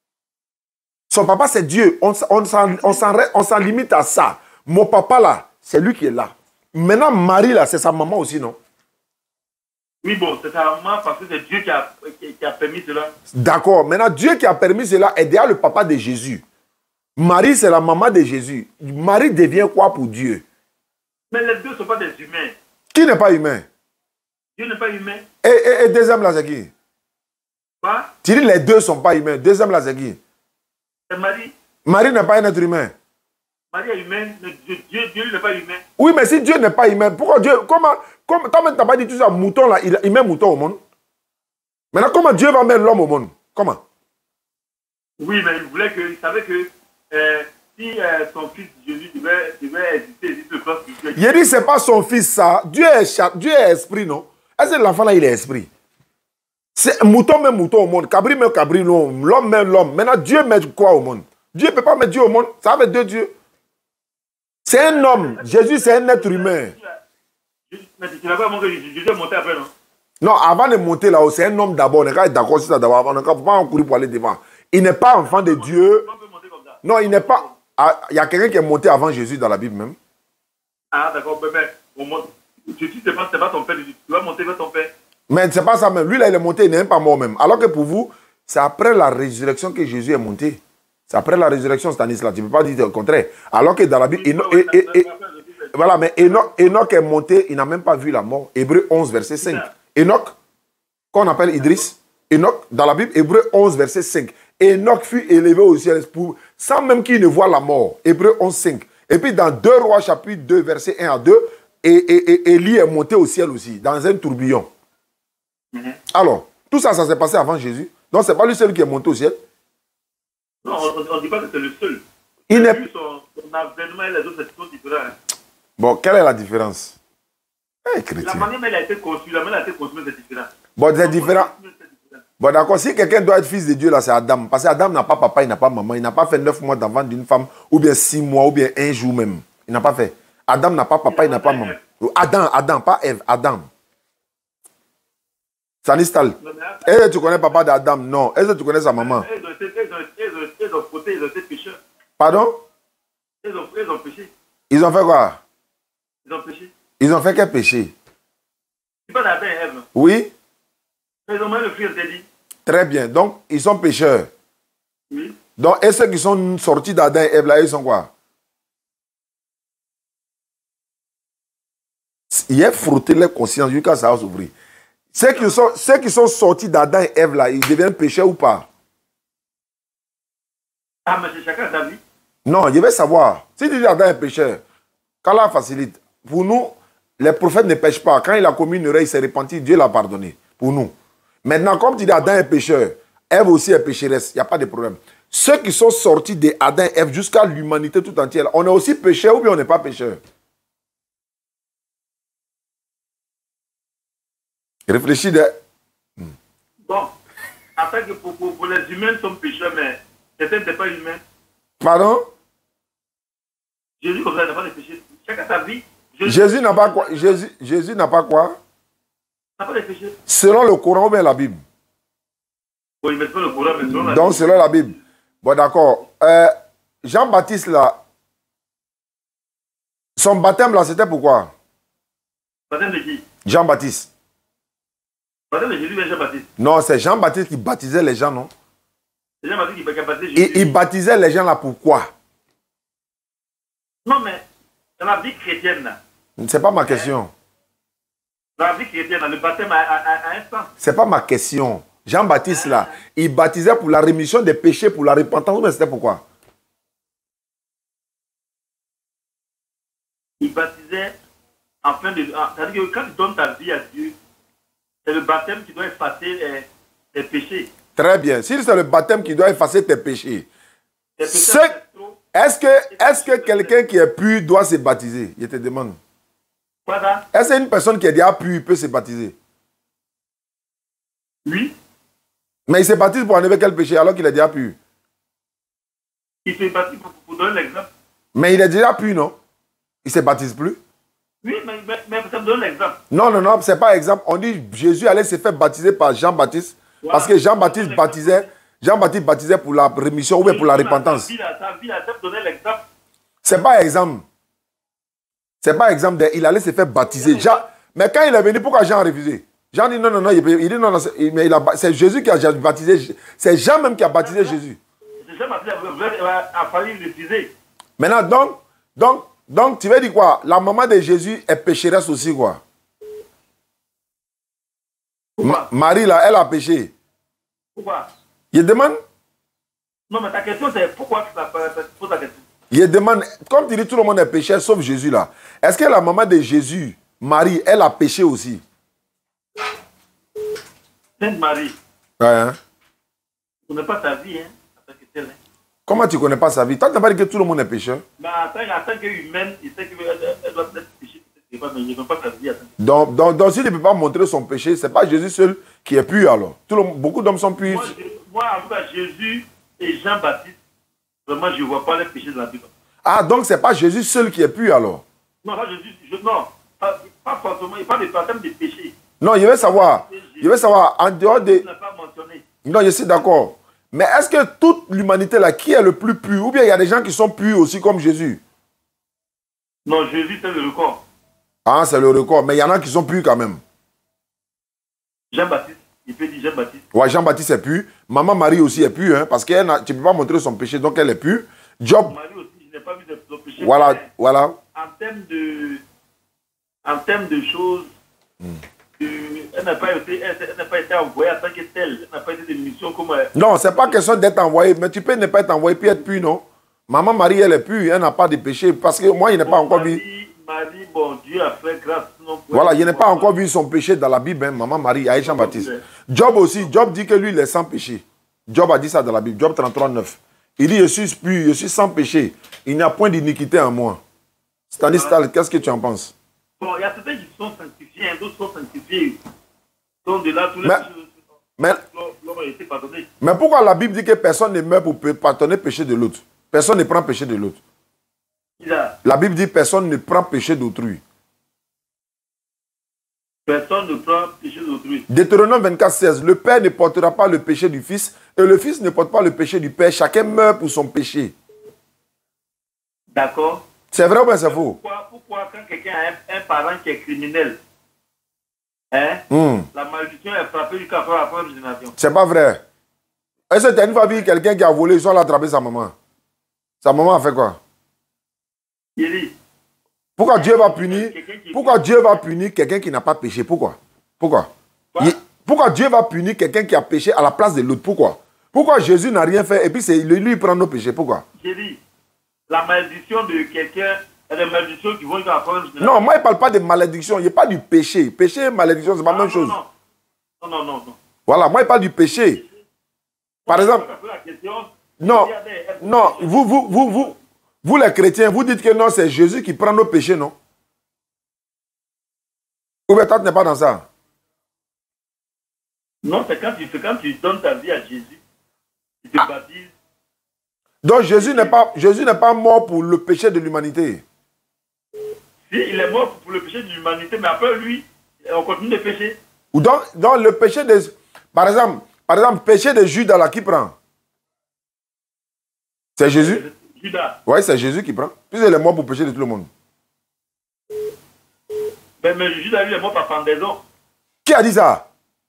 Son papa, c'est Dieu. On s'en limite à ça. Mon papa, là, c'est lui qui est là. Maintenant, Marie, là, c'est sa maman aussi, non? Oui, bon, c'est sa maman parce que c'est Dieu qui a permis cela. D'accord. Maintenant, Dieu qui a permis cela est déjà le papa de Jésus. Marie, c'est la maman de Jésus. Marie devient quoi pour Dieu? Mais les deux ne sont pas des humains. Qui n'est pas humain? Dieu n'est pas humain. Et deuxième, là, c'est qui? Quoi? Tu dis les deux ne sont pas humains. Deuxième, là, c'est qui? C'est Marie. Marie n'est pas un être humain. Marie est humaine, mais Dieu n'est pas humain. Oui, mais si Dieu n'est pas humain, pourquoi Dieu... Toi-même, tu n'as pas dit tout ça, mouton, là, il met mouton au monde. Maintenant, comment Dieu va mettre l'homme au monde? Comment? Oui, mais il savait que si son fils Jésus devait exister le plan spirituel. Il dit, ce n'est pas son fils, ça. Dieu est esprit, non? Est-ce que l'enfant, là, il est esprit? C'est mouton met mouton au monde, cabri met cabri, l'homme met l'homme. Maintenant, Dieu met quoi au monde? Dieu ne peut pas mettre Dieu au monde. Ça va être deux dieux. C'est un homme. Jésus, c'est un être humain. Mais tu n'as pas monté, Jésus est monté après, non? Non, avant de monter là-haut, c'est un homme d'abord. On est d'accord sur ça d'abord. On ne peut pas en courir pour aller devant. Il n'est pas enfant de Dieu. Non, il n'est pas... Il y a quelqu'un qui est monté avant Jésus dans la Bible même. Ah, d'accord. Mais tu dis que ce n'est pas ton père. Tu vas monter vers ton père. Mais ce n'est pas ça même. Lui, là, il est monté, il n'est même pas mort même. Alors que pour vous, c'est après la résurrection que Jésus est monté. C'est après la résurrection, Stanislas. Tu ne peux pas dire le contraire. Alors que dans la Bible... Voilà, mais Enoch est monté, il n'a même pas vu la mort. Hébreu 11, verset 5. Enoch, qu'on appelle Idriss, Enoch, dans la Bible, Hébreu 11, verset 5. Enoch fut élevé au ciel sans même qu'il ne voie la mort. Hébreu 11, 5. Et puis dans 2 Rois, chapitre 2, verset 1 à 2, Élie est monté au ciel aussi, dans un tourbillon. Alors, tout ça, ça s'est passé avant Jésus. Donc, ce n'est pas lui seul qui est monté au ciel. Non, on ne dit pas que c'est le seul. Il n'est... Son avènement et les autres, c'est tout différent. Bon, quelle est la différence? La manière dont il a été construit, la manière dont il a été construit, c'est différent. Bon, c'est différent. Bon, d'accord. Si quelqu'un doit être fils de Dieu, là, c'est Adam. Parce qu'Adam n'a pas papa, il n'a pas maman. Il n'a pas fait 9 mois d'enfant d'une femme, ou bien 6 mois, ou bien 1 jour même. Il n'a pas fait. Adam n'a pas papa, il n'a pas maman. Adam, pas Ève, Adam. Sanistal. Est-ce que tu connais papa d'Adam? Non. Est-ce que tu connais sa maman? Ils ont fauté, ils ont été pécheurs. Pardon? Ils ont péché. Ils ont fait quoi? Ils ont péché. Ils ont fait quel péché? Tu parles d'Adam et Ève. Oui. Ils ont mangé le fruit interdit. Très bien. Donc, ils sont pécheurs. Oui. Donc, et ceux qui sont sortis d'Adam et Ève, là, ils sont quoi? Il a frotté leur conscience jusqu'à ça va s'ouvrir. Ceux qui sont sortis d'Adam et Ève, là, ils deviennent pécheurs ou pas? Ah, mais c'est chacun sa vie. Non, je vais savoir. Si tu dis Adam est pécheur, qu'Allah facilite. Pour nous, les prophètes ne pêchent pas. Quand il a commis une erreur, il s'est repenti, Dieu l'a pardonné. Pour nous. Maintenant, comme tu dis Adam est pécheur, Ève aussi est pécheresse, il n'y a pas de problème. Ceux qui sont sortis d'Adam et Ève jusqu'à l'humanité tout entière, on est aussi pécheur ou bien on n'est pas pécheur? Réfléchis de... Bon, après que pour les humains sont pécheurs, mais certains n'étaient pas humains. Pardon? Jésus comme ça n'a pas de péché. Chacun sa vie. Jésus n'a pas quoi? Jésus n'a pas quoi? N'a pas de péché. Selon le Coran ou bien la Bible? Oui, mais selon le Coran, mais selon la Bible. Donc selon la Bible. Bon d'accord. Jean-Baptiste là, son baptême là, c'était pourquoi? Baptême de qui? Jean-Baptiste. Baptême de Jésus, mais Jean-Baptiste. Non, c'est Jean-Baptiste qui baptisait les gens, non? C'est Jean-Baptiste qui baptisait Jésus. Il baptisait les gens là pourquoi? Non, mais dans la vie chrétienne là. C'est pas ma question. Dans la vie chrétienne, le baptême a un sens. C'est pas ma question. Jean-Baptiste là, il baptisait pour la rémission des péchés, pour la repentance, mais c'était pourquoi? Il baptisait afin de... C'est-à-dire que quand tu donnes ta vie à Dieu, c'est le baptême qui doit effacer tes péchés. Très bien. Si c'est le baptême qui doit effacer tes péchés, est-ce que quelqu'un qui est pur doit se baptiser? Je te demande. Voilà. Est-ce qu'une personne qui est déjà pure peut se baptiser? Oui. Mais il se baptise pour enlever quel péché alors qu'il est déjà pur? Il se baptise pour donner l'exemple. Mais il est déjà pur, non? Il ne se baptise plus? Oui, mais ça me donne l'exemple. Non, non, non, ce n'est pas exemple. On dit Jésus allait se faire baptiser par Jean-Baptiste. Voilà. Parce que Jean-Baptiste baptisait pour la rémission ou bien pour la repentance. Ta vie, ça me donne l'exemple. Ce n'est pas exemple. Ce n'est pas exemple. Il allait se faire baptiser. Mais quand il est venu, pourquoi Jean a refusé? Jean dit non, non, non. Il dit non, non. Mais c'est Jésus qui a baptisé. C'est Jean même qui a baptisé Jésus. C'est Jean-Baptiste a fallu refuser. Maintenant, donc, tu veux dire quoi? La maman de Jésus est pécheresse aussi, quoi. Marie, là, elle a péché. Pourquoi? Il demande. Non, mais ta question, c'est pourquoi tu poses ta question? Il demande, comme tu dis, tout le monde est péché, sauf Jésus, là. Est-ce que la maman de Jésus, Marie, elle a péché aussi? Sainte Marie. Ouais, hein? Tu ne connais pas sa vie, hein? Comment tu ne connais pas sa vie? Toi, tu n'as pas dit que tout le monde est pécheur? Mais en tant qu'humaine, il sait qu'elle doit être péchée. Mais il ne connaît pas sa vie. Donc, s'il ne peut pas montrer son péché, ce n'est pas Jésus seul qui est pur, alors. Beaucoup d'hommes sont purs. Moi, en tout cas, Jésus et Jean-Baptiste, vraiment, je ne vois pas les péchés de la Bible. Ah, donc ce n'est pas Jésus seul qui est pur, alors? Non, pas Jésus. Non, pas forcément. Il parle de des péchés. Non, je veux savoir, en dehors de... Il n'a pas mentionné. Non, je suis d'accord. Mais est-ce que toute l'humanité, là, qui est le plus pur? Ou bien il y a des gens qui sont purs aussi comme Jésus? Non, Jésus, c'est le record. Ah, c'est le record. Mais il y en a qui sont purs quand même. Jean-Baptiste, il peut dire Jean-Baptiste. Ouais, Jean-Baptiste est pur. Maman Marie aussi est pure, hein, parce que tu ne peux pas montrer son péché, donc elle est pure. Job. Marie aussi, je n'ai pas vu de péché. Voilà, voilà. En termes de choses, elle n'a pas été envoyée en tant que telle. Elle n'a pas été de mission comme... Non, ce n'est pas question d'être envoyé, mais tu peux ne pas être envoyé puis être pur, non? Maman Marie, elle est pure, elle n'a pas de péché, parce que moi, il n'est pas encore vu... Marie, bon, Dieu a fait grâce. Voilà, il n'est pas encore vu son péché dans la Bible, hein, maman Marie, avec Jean-Baptiste. Job aussi, Job dit que lui, il est sans péché. Job a dit ça dans la Bible, Job 33, 9. Il dit, je suis pur, je suis sans péché. Il n'y a point d'iniquité en moi. Stanislas, qu'est-ce que tu en penses? Bon, il y a certains qui sont sanctifiés, d'autres sont sanctifiés. Donc de là, tous les l'homme a été pardonné. Mais pourquoi la Bible dit que personne ne meurt pour pardonner le péché de l'autre? Personne ne prend le péché de l'autre. La Bible dit personne ne prend péché d'autrui. Personne ne prend péché d'autrui. Deutéronome 24, 16. Le Père ne portera pas le péché du Fils et le Fils ne porte pas le péché du Père. Chacun meurt pour son péché. D'accord. C'est vrai ou bien c'est faux? Pourquoi quand quelqu'un a un parent qui est criminel, la malédiction est frappée jusqu'à la première génération? C'est pas vrai. Est-ce que tu as une fois vu quelqu'un qui a volé, soit attrapé sa maman? Sa maman a fait quoi? Pourquoi Dieu va punir? Pourquoi Dieu va punir quelqu'un qui n'a pas péché? Pourquoi? Pourquoi Dieu va punir quelqu'un qui a péché à la place de l'autre? Pourquoi Jésus n'a rien fait et puis c'est lui qui prend nos péchés? Pourquoi? J'ai dit, la malédiction de quelqu'un, il y a des malédictions qui vont jusqu'à la première génération. Non, moi je ne parle pas de malédiction, il n'y a pas du péché. Péché et malédiction, c'est pas la même chose. Non. Voilà, moi je parle du péché. Par exemple, non, vous les chrétiens, vous dites que non, c'est Jésus qui prend nos péchés, non? Ou bien toi, tu n'es pas dans ça? Non, c'est quand tu donnes ta vie à Jésus, tu te baptises. Donc Jésus n'est pas mort pour le péché de l'humanité. Si, il est mort pour le péché de l'humanité, mais après lui, on continue de pécher. Ou donc le péché de... Par exemple, péché de Judas, là, qui prend? C'est Jésus? Judas. Oui, c'est Jésus qui prend. Puis il est mort pour pécher de tout le monde. Mais Judas, lui, est mort par pendaison. Qui a dit ça?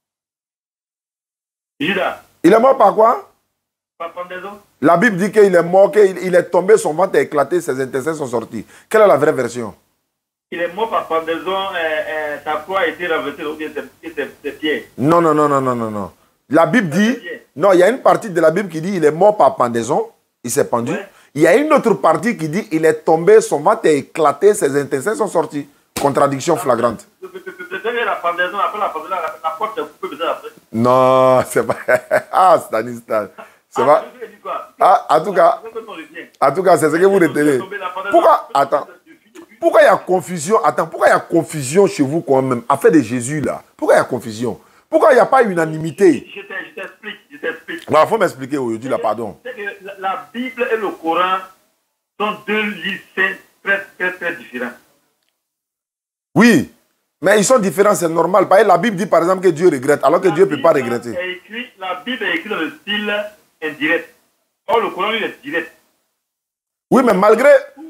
Judas. Il est mort par quoi? Par pendaison. La Bible dit qu'il est mort, qu'il est tombé, son ventre a éclaté, ses intestins sont sortis. Quelle est la vraie version? Il est mort par pendaison, sa croix a été renversée au pied de pierres. Non. La Bible dit... Non, il y a une partie de la Bible qui dit qu'il est mort par pendaison, il s'est pendu. Ouais. Il y a une autre partie qui dit qu'il est tombé, son ventre a éclaté, ses intestins sont sortis. Contradiction flagrante. La pendaison, après la pendaison, la porte est coupée après. Non, c'est pas... Ah, Stanislas. C'est pas... Ah, en tout cas, c'est ce que vous retenez. Pourquoi... Attends. Pourquoi il y a confusion? Attends, pourquoi il y a confusion chez vous quand même? Affaire de Jésus, là. Pourquoi il y a confusion? Pourquoi il n'y a pas unanimité? Je t'explique. Il faut m'expliquer aujourd'hui, là, pardon. La Bible et le Coran sont deux lycées très différents. Oui, mais ils sont différents, c'est normal. La Bible dit par exemple que Dieu regrette, alors que Dieu ne peut pas regretter. La Bible est écrite dans le style indirect. Or, le Coran, lui, est direct. Oui, mais malgré...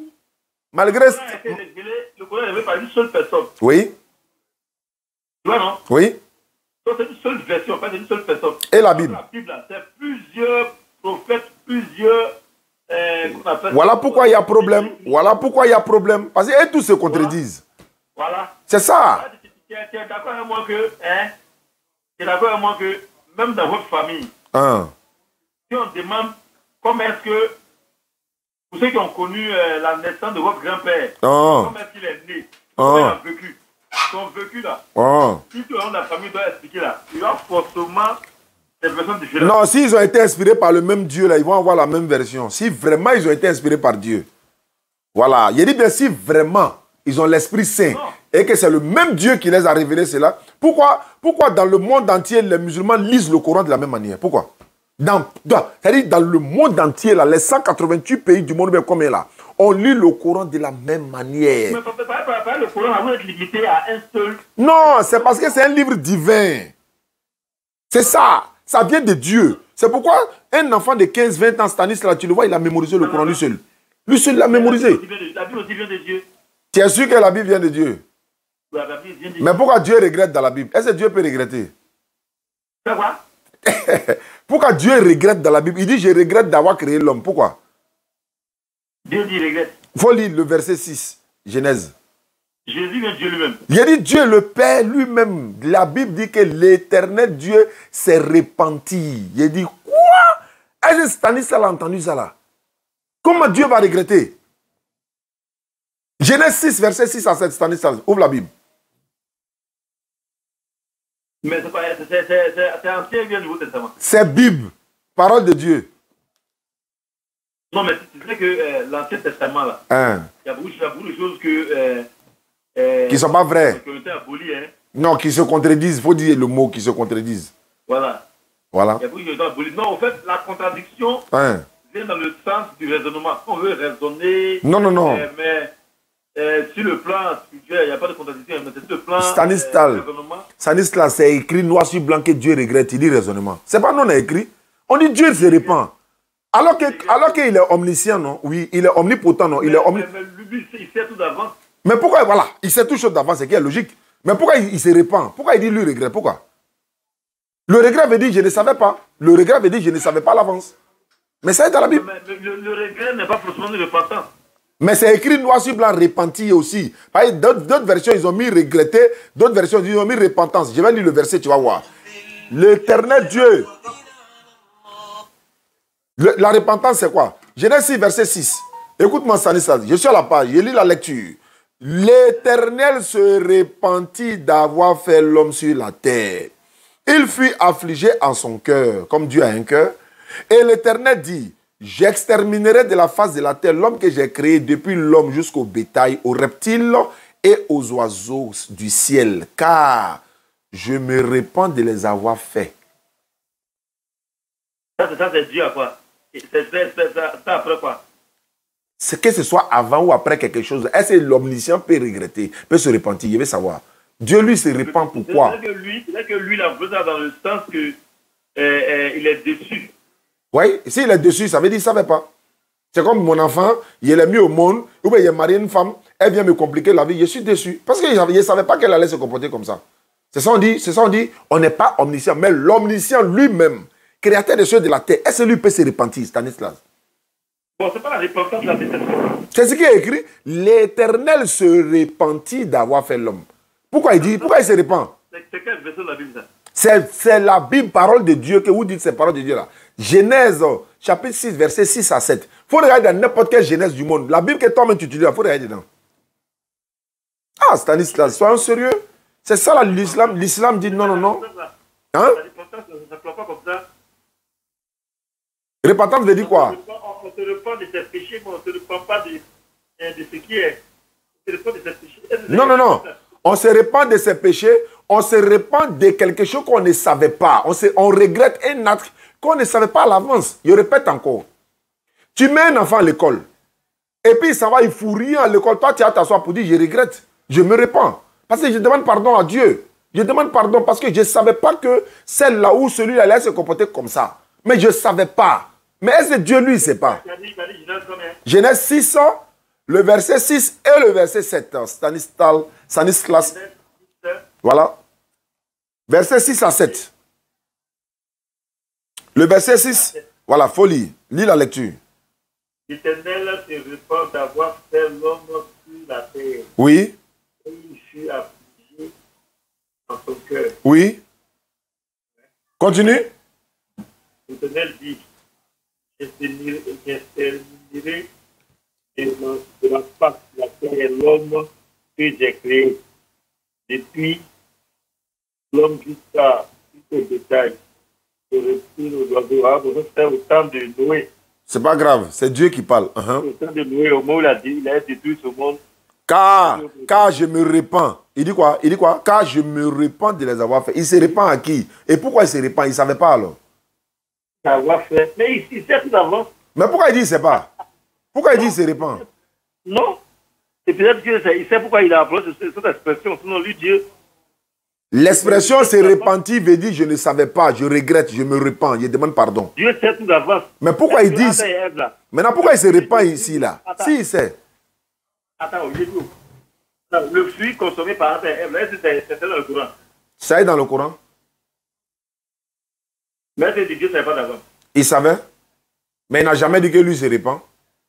Le Coran est révélé par une seule personne. Oui. Tu vois, non? Oui. Donc, c'est une seule version, pas une seule personne. Et la Bible? La Bible, c'est plusieurs prophètes, plusieurs... Voilà pourquoi il y a problème. Voilà pourquoi il y a problème. Parce qu'ils tous se contredisent. Voilà. C'est ça. Tu es d'accord avec moi que... Tu es d'accord avec moi que même dans votre famille, si on demande comment est-ce que... Pour ceux qui ont connu la naissance de votre grand-père, comment est-ce qu'il est né, comment il a vécu, son vécu là, si tout le monde de la famille doit expliquer là, il y aura forcément des versions différentes. Non, s'ils ont été inspirés par le même Dieu là, ils vont avoir la même version. Si vraiment ils ont été inspirés par Dieu. Voilà. Il dit bien si vraiment ils ont l'Esprit Saint et que c'est le même Dieu qui les a révélé cela, pourquoi dans le monde entier les musulmans lisent le Coran de la même manière? Pourquoi? C'est-à-dire dans le monde entier, là, les 188 pays du monde, combien là, on lit le Coran de la même manière. Mais le Coran va être limité à un seul. Non, c'est parce que c'est un livre divin. C'est ça. Ça vient de Dieu. C'est pourquoi un enfant de 15-20 ans, Stanislas, tu le vois, il a mémorisé le Coran lui seul. Lui seul l'a mémorisé. La Bible aussi vient de Dieu. Tu es sûr que la Bible vient de Dieu? La Bible vient de Dieu. Mais pourquoi Dieu regrette dans la Bible? Est-ce que Dieu peut regretter? C'est quoi? Pourquoi Dieu regrette dans la Bible? Il dit, je regrette d'avoir créé l'homme. Pourquoi? Dieu dit regrette. Il faut lire le verset 6, Genèse. Jésus vient Dieu lui-même. Il a dit Dieu le Père lui-même. La Bible dit que l'éternel Dieu s'est repenti. Il a dit, quoi? Est-ce que Stanislas a entendu ça là? Comment Dieu va regretter? Genèse 6, verset 6 à 7, Stanislas, ouvre la Bible. Mais c'est Ancien et Nouveau Testament. C'est Bible, parole de Dieu. Non, mais tu sais que l'Ancien Testament, là, il y a beaucoup de choses que... qui ne sont pas vraies. Qui ont été abolies, hein. Non, qui se contredisent. Il faut dire le mot qui se contredisent. Voilà. Voilà. Il y a beaucoup de choses qui ont été abolies. Non, en fait, la contradiction vient dans le sens du raisonnement. On veut raisonner... Non. Mais... sur le plan spirituel, il n'y a pas de contradiction, mais c'est sur le plan raisonnement. Stanislas, c'est écrit noir sur blanc que Dieu regrette, il dit raisonnement. C'est pas nous on a écrit. On dit Dieu se répand. Alors qu'il est omniscient, non? Oui, il est omnipotent, non? Mais lui, il sait tout d'avance. Mais pourquoi, voilà, il sait tout chose d'avance, c'est qui est logique. Mais pourquoi il se répand? Pourquoi il dit lui regrette? Pourquoi? Le regret veut dire je ne savais pas. Le regret veut dire je ne savais pas à l'avance. Mais ça est dans la Bible. Mais le regret n'est pas forcément une repentance. Mais c'est écrit noir sur blanc, repenti aussi. D'autres versions, ils ont mis regretter. D'autres versions, ils ont mis repentance. Je vais lire le verset, tu vas voir. L'éternel Dieu. La repentance, c'est quoi? Genèse 6, verset 6. Écoute-moi, Stanislas. Je suis à la page. Je lis la lecture. L'Éternel se repentit d'avoir fait l'homme sur la terre. Il fut affligé en son cœur, comme Dieu a un cœur. Et l'Éternel dit, j'exterminerai de la face de la terre l'homme que j'ai créé depuis l'homme jusqu'au bétail, aux reptiles et aux oiseaux du ciel, car je me répands de les avoir faits. Ça c'est Dieu à quoi? Ça après quoi? C'est que ce soit avant ou après quelque chose. Est-ce que l'omniscient peut regretter, peut se repentir? Je veux savoir. Dieu, lui, se repent pourquoi? C'est que lui, il a besoin dans le sens que il est déçu. Oui, s'il est déçu, ça veut dire qu'il ne savait pas. C'est comme mon enfant, il est mis au monde, ou bien il est marié une femme, elle vient me compliquer la vie, je suis déçu. Parce qu'il ne savait pas qu'elle allait se comporter comme ça. C'est ça on dit, on n'est pas omniscient, mais l'omniscient lui-même, créateur des cieux de la terre, est-ce que lui peut se repentir, Stanislas? Bon, c'est pas la repentance de la déception. C'est ce qui est écrit, l'Éternel se repentit d'avoir fait l'homme. Pourquoi il se repent? C'est quel verset de la Bible ça? C'est la Bible, parole de Dieu, que vous dites ces paroles de Dieu là. Genèse, chapitre 6, verset 6 à 7. Il faut regarder dans n'importe quelle Genèse du monde. La Bible que toi-même tu utilises, il faut regarder dedans. Ah, Stanislas, soyons sérieux. C'est ça là, l'islam. L'islam dit non. Hein? La repentance, ça ne s'emploie pas comme ça. Repentance veut dire quoi? On se repent de ses péchés, mais on ne se repent pas de ce qui est. On se repent de ses péchés. Non. On se repent de ses péchés. On se repent de quelque chose qu'on ne savait pas. On regrette un acte qu'on ne savait pas à l'avance. Je répète encore. Tu mets un enfant à l'école. Et puis il s'en va, il fout rien à l'école. Toi, tu as t'asseoir pour dire, je regrette, je me répands. Parce que je demande pardon à Dieu. Je demande pardon parce que je ne savais pas que celle-là où celui-là allait se comporter comme ça. Mais je ne savais pas. Mais est-ce que Dieu, lui, ne sait pas? Genèse 6, le verset 6 et le verset 7. Stanislas. Voilà. Verset 6 à 7. Le verset 6. Voilà, folie. Lis la lecture. L'Éternel se répand d'avoir fait l'homme sur la terre. Oui. Et il fut affligé dans son cœur. Oui. Continue. L'Éternel dit, j'exterminerai de la face de la terre l'homme que j'ai créé. Depuis l'homme jusqu'au détail. Je retire aux oiseaux. C'est au temps de Noé. C'est pas grave, c'est Dieu qui parle. Au temps de Noé, au moment où il a dit, il a détruit ce monde. Car je me répands. Il dit quoi? Il dit quoi? Car je me répands de les avoir fait. Il se répand à qui? Et pourquoi il se répand? Il ne savait pas alors. Avoir fait. Mais il sait tout d'avance. Mais pourquoi il dit il ne sait pas? Pourquoi il dit il se répand? Non. C'est peut-être qu'il sait pourquoi il a employé cette expression. Sinon, lui, Dieu. L'expression se repentir veut dire je ne savais pas, je regrette, je me répands, je demande pardon. Dieu sait tout d'avance. Mais pourquoi il dit... Maintenant, pourquoi il se répand ici, là? Si, il sait. Attends, le fruit consommé par Adam et Ève, c'est dans le Coran. Ça est dans le Coran? Mais Dieu ne savait pas d'avance. Il savait? Mais il n'a jamais dit que lui se répand.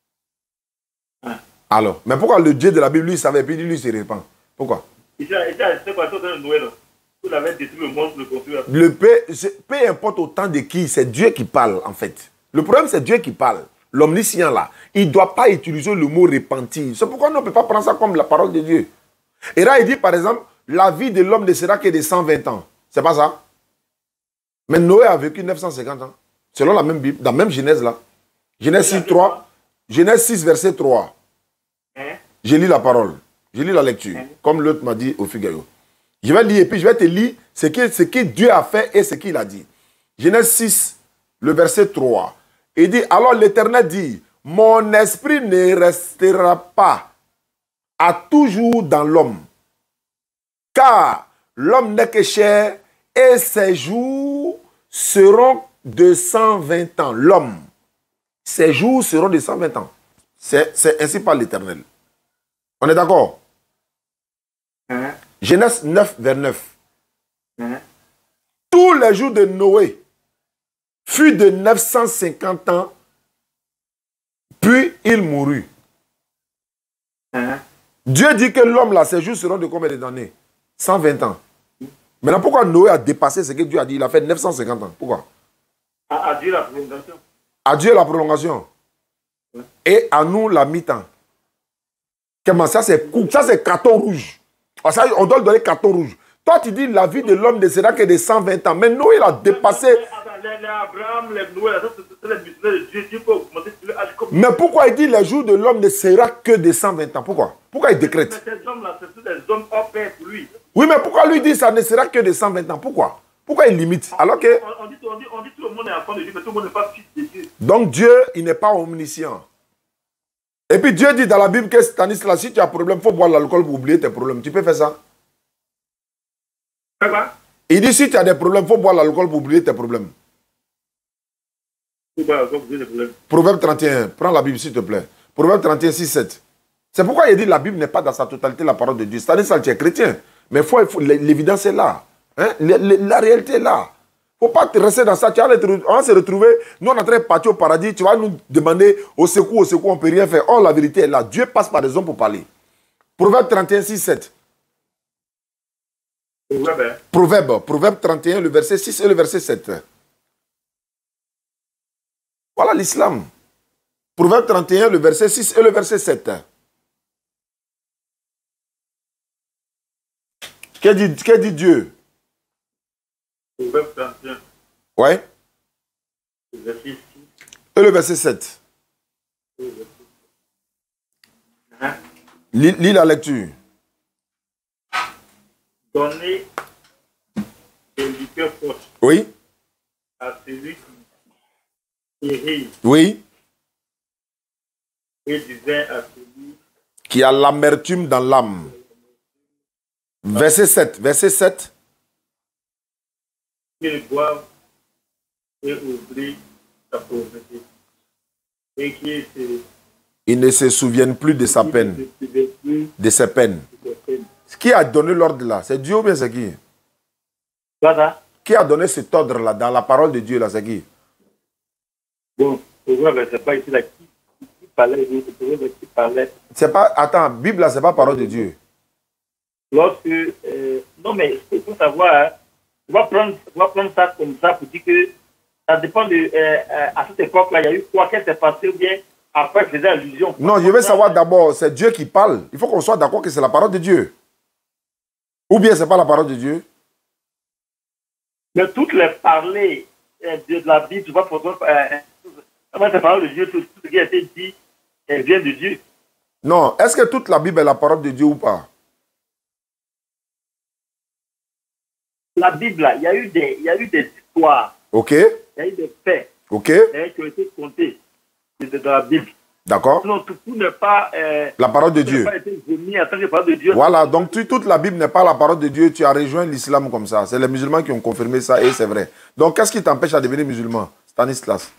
Alors, mais pourquoi le Dieu de la Bible, lui, savait, puis lui se répand? Pourquoi? Il sait quoi, c'est un Noël. Vous l'avez détruit le monde, le construire. Peu importe autant de qui, c'est Dieu qui parle, en fait. Le problème, c'est Dieu qui parle. L'omniscient, là, il ne doit pas utiliser le mot repentir. C'est pourquoi on ne peut pas prendre ça comme la parole de Dieu. Et là, il dit, par exemple, la vie de l'homme ne sera que de 120 ans. C'est pas ça? Mais Noé a vécu 950 ans. Selon la même Bible, dans la même Genèse, là. Genèse 6, 3. Genèse 6, verset 3. J'ai lu la parole. J'ai lu la lecture. Comme l'autre m'a dit au Figaro. Je vais lire et puis je vais te lire ce que Dieu a fait et ce qu'il a dit. Genèse 6, le verset 3. Il dit, alors l'Éternel dit, mon esprit ne restera pas à toujours dans l'homme, car l'homme n'est que chair et ses jours seront de 120 ans. L'homme, ses jours seront de 120 ans. C'est ainsi par l'Éternel. On est d'accord? Genèse 9, vers 9. Tous les jours de Noé furent de 950 ans, puis il mourut. Dieu dit que l'homme, là, ses jours seront de combien d'années? 120 ans. Maintenant, pourquoi Noé a dépassé ce que Dieu a dit? Il a fait 950 ans. Pourquoi? À Dieu la prolongation. À Dieu la prolongation. Et à nous la mi-temps. Comment ça, c'est carton rouge. Ça, on doit le donner carton rouge. Toi, tu dis la vie de l'homme ne sera que de 120 ans. Mais Noé, il a dépassé. Les Abraham, les Noé, c'est les musulmans de Dieu. Dieu peut augmenter le âge comme. Mais pourquoi il dit les jours de l'homme ne sera que de 120 ans? Pourquoi? Pourquoi il décrète? Mais ces hommes-là, c'est tous les hommes hors pair pour lui. Oui, mais pourquoi lui dit ça ne sera que de 120 ans? Pourquoi? Pourquoi il limite? Alors que. On dit tout le monde est enfant de Dieu, mais tout le monde n'est pas fils de Dieu. Donc Dieu, il n'est pas omniscient. Et puis Dieu dit dans la Bible que Stanislas, si tu as un problème, il faut boire l'alcool pour oublier tes problèmes. Tu peux faire ça? Il dit si tu as des problèmes, il faut boire l'alcool pour oublier tes problèmes. Proverbe 31, prends la Bible s'il te plaît. Proverbe 31, 6, 7. C'est pourquoi il dit que la Bible n'est pas dans sa totalité la parole de Dieu. Stanislas, tu es chrétien. Mais l'évidence est là. Hein? La réalité est là. Il ne faut pas te rester dans ça. On va se retrouver, nous on est en train de partir au paradis, tu vas nous demander au secours, on ne peut rien faire. Oh, la vérité est là. Dieu passe par des hommes pour parler. Proverbe 31, 6, 7. Proverbe 31, le verset 6 et le verset 7. Voilà l'islam. Proverbe 31, le verset 6 et le verset 7. Que dit Dieu? Proverbe 31. Ouais. Le verset 6. Et le verset 7. Lis la lecture. Donnez des liqueurs fortes. Oui. À celui qui rit. Oui. et du vin à celui qui a l'amertume dans l'âme. Verset 7. Verset 7. Qu'il boive et oublie sa pauvreté. Et il ne se souviennent plus de sa peine, de ses peines. Qui a donné l'ordre là? C'est Dieu ou bien c'est qui? Voilà. Qui a donné cet ordre là dans la parole de Dieu là? C'est qui? Bon, c'est pas ici là qui parlait. C'est pas, attends, Bible là, c'est pas parole de Dieu. Lorsque, non mais il faut savoir, hein, on va prendre ça comme ça pour dire que ça dépend de, à cette époque là, il y a eu quoi, qu'est-ce qui s'est passé ou bien après il faisait allusion. Non, je veux savoir d'abord, c'est Dieu qui parle. Il faut qu'on soit d'accord que c'est la parole de Dieu. Ou bien c'est pas la parole de Dieu. Mais toutes les parlées de la Bible, tu vois, c'est la parole de Dieu, tout ce qui a été dit vient de Dieu. Non, est-ce que toute la Bible est la parole de Dieu ou pas? La Bible, là, il y a eu des histoires. Ok. Il y a eu des faits. Ok. Qui ont été comptés dans la Bible. D'accord. Non, tout n'est pas la parole de Dieu. Pas été remis en tant que parole de Dieu. Voilà, donc toute la Bible n'est pas la parole de Dieu. Tu as rejoint l'islam comme ça. C'est les musulmans qui ont confirmé ça et c'est vrai. Donc qu'est-ce qui t'empêche à devenir musulman, Stanislas?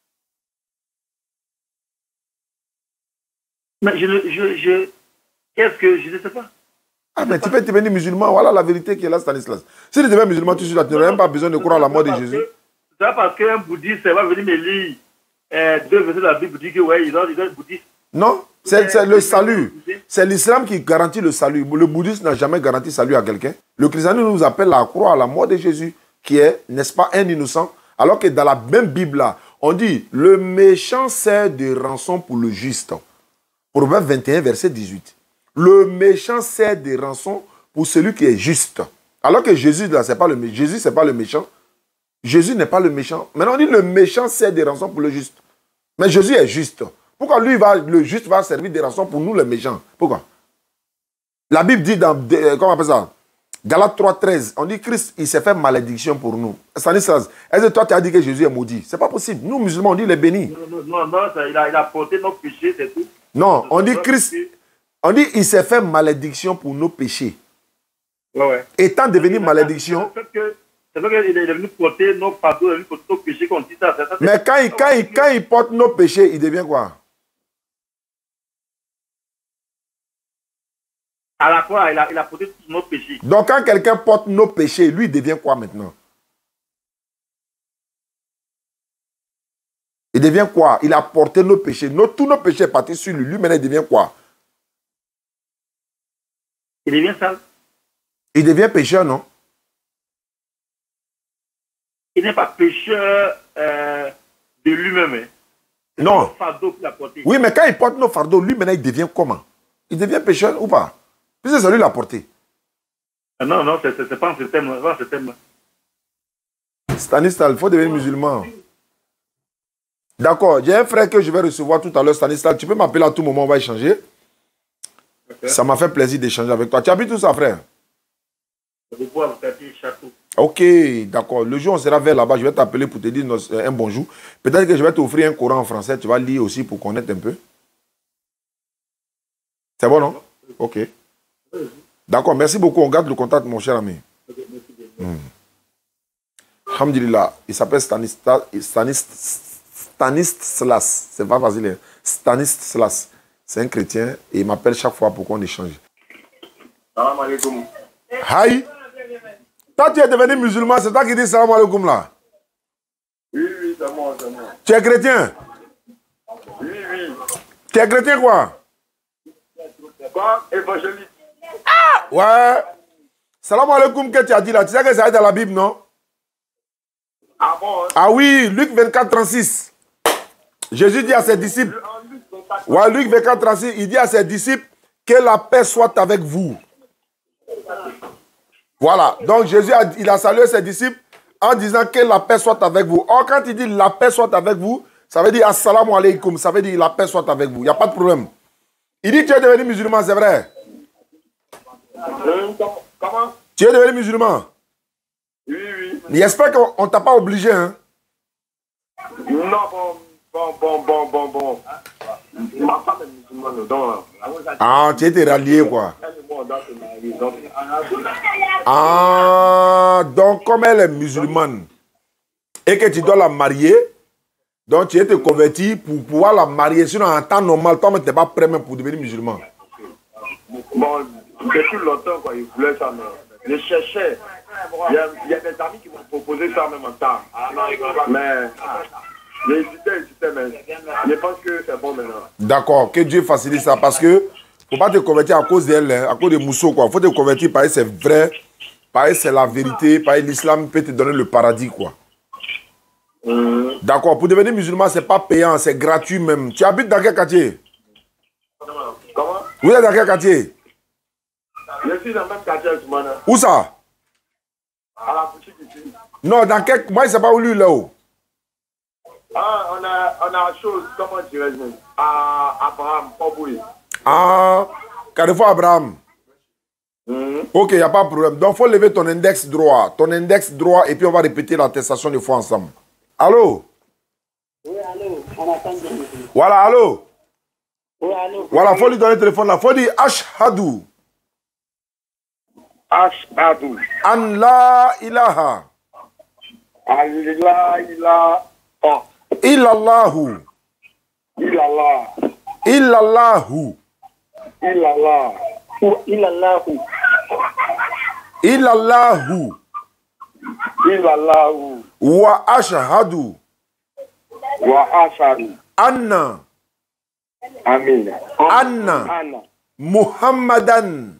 Mais qu'est-ce que je ne sais pas. Ah, mais tu peux devenir musulman. Voilà la vérité qui est là, Stanislas. Si tu deviens musulman, tu n'aurais même pas besoin de croire à la mort de Jésus. C'est pas parce qu'un bouddhiste va venir me lire 2 versets de la Bible pour dire que ouais, il doit être bouddhiste. Non, c'est le salut. C'est l'islam qui garantit le salut. Le bouddhisme n'a jamais garanti le salut à quelqu'un. Le christianisme nous appelle à croire à la mort de Jésus, qui est, n'est-ce pas, un innocent. Alors que dans la même Bible, là, on dit, le méchant sert de rançon pour le juste. Proverbe 21, verset 18. Le méchant sert de rançon pour celui qui est juste. Alors que Jésus, là, c'est pas le méchant. Jésus, c'est pas le méchant. Jésus n'est pas le méchant. Maintenant, on dit le méchant sert de rançon pour le juste. Mais Jésus est juste. Pourquoi lui, le juste va servir de rançon pour nous, les méchants? Pourquoi? La Bible dit dans, comment on appelle ça? Galates 3, 13, on dit Christ, il s'est fait malédiction pour nous. Stanislas, est-ce que toi, tu as dit que Jésus est maudit? C'est pas possible. Nous, musulmans, on dit il est béni. Non, il a porté nos péchés, c'est tout. Non, on dit Christ, on dit il s'est fait malédiction pour nos péchés. Ouais. Étant devenu malédiction. C'est vrai qu'il est venu porter nos fardeaux, il est venu porter nos péchés qu'on dit ça. Mais quand il porte nos péchés, il devient quoi? À la fois, il a porté tous nos péchés. Donc quand quelqu'un porte nos péchés, lui, il devient quoi maintenant? Il devient quoi? Il a porté nos péchés. Tous nos péchés partis sur lui. Lui, maintenant, il devient quoi? Il devient sale. Il devient pécheur, non? Il n'est pas pécheur de lui-même. Hein. Non. Le fardeau qu'il a porté. Oui, mais quand il porte nos fardeaux, lui, maintenant, il devient comment? Il devient pécheur ou pas? Puisque c'est lui qui l'a porté. Non, c'est pas en ce thème. Stanislas, il faut devenir musulman. D'accord, j'ai un frère que je vais recevoir tout à l'heure, Stanislas. Tu peux m'appeler à tout moment, on va échanger. Okay. Ça m'a fait plaisir d'échanger avec toi. Tu habites où ça, frère? Ok, d'accord. Le jour où on sera vers là-bas, je vais t'appeler pour te dire un bonjour. Peut-être que je vais t'offrir un Coran en français. Tu vas lire aussi pour connaître un peu. C'est bon, non? Ok. D'accord, merci beaucoup. On garde le contact, mon cher ami. Alhamdulillah, il s'appelle Stanislas. C'est pas facile. Hein? Stanislas. C'est un chrétien et il m'appelle chaque fois pour qu'on échange. Salam alaikum. Hi. Toi, tu es devenu musulman, c'est toi qui dis salam alaikum là? Oui, c'est moi. Tu es chrétien? Oui. Tu es chrétien quoi? Quoi? Évangéliste. Ah, ouais. Salam alaikum que tu as dit là, tu sais que ça est dans la Bible, non? Ah bon? Hein? Ah oui, Luc 24, 36. Jésus dit à ses disciples. Ouais, Luc 24, 36, il dit à ses disciples que la paix soit avec vous. Voilà, donc Jésus il a salué ses disciples en disant que la paix soit avec vous. Or, quand il dit la paix soit avec vous, ça veut dire assalamu alaikum, ça veut dire la paix soit avec vous. Il n'y a pas de problème. Il dit tu es devenu musulman, c'est vrai? Comment? Tu es devenu musulman? Oui. J'espère qu'on ne t'a pas obligé, hein? Non, bon. Ma femme est Ah, tu étais rallié, quoi. Ah, donc comme elle est musulmane et que tu dois la marier, donc tu étais converti pour pouvoir la marier. Sinon, en temps normal, toi, tu n'es pas prêt même pour devenir musulman. Bon, depuis longtemps, quoi, il voulait ça, mais je cherchais. Il y a des amis qui m'ont proposé ça en même temps. Mais j'hésitais, mais je pense que c'est bon maintenant. D'accord, que Dieu facilite ça parce que faut pas te convertir à cause d'elle, hein, à cause des mousseaux, quoi. Faut te convertir parce que c'est vrai, parce que c'est la vérité, parce que l'islam peut te donner le paradis, quoi. D'accord, pour devenir musulman, c'est pas payant, c'est gratuit même. Tu habites dans quel quartier? Comment? Vous êtes dans quel quartier? Je suis dans le même quartier ce matin. Où ça? À la boutique ici. Non, dans quel... Moi, je sais pas où lui, là-haut. Ah, on a chose, comment dirais-je, à Abraham, Poboué. Ah, Carrefour Abraham. Ok, il n'y a pas de problème. Donc, il faut lever ton index droit. Ton index droit, et puis on va répéter l'attestation des fois ensemble. Allô? Oui, allô. On attend bien. Voilà, allô? Oui, allô. Voilà, il faut lui donner le téléphone là. Il faut dire Ashhadu. Ashhadu. An la ilaha. Allah ilaha. Illallahu. Illallah. Illallahu. Illallah. Illallahu. Illallahu. Illallahu. Wa ashhadu. Wa ashhadu. Anna. Amin. Anna. Anna. Muhammadan.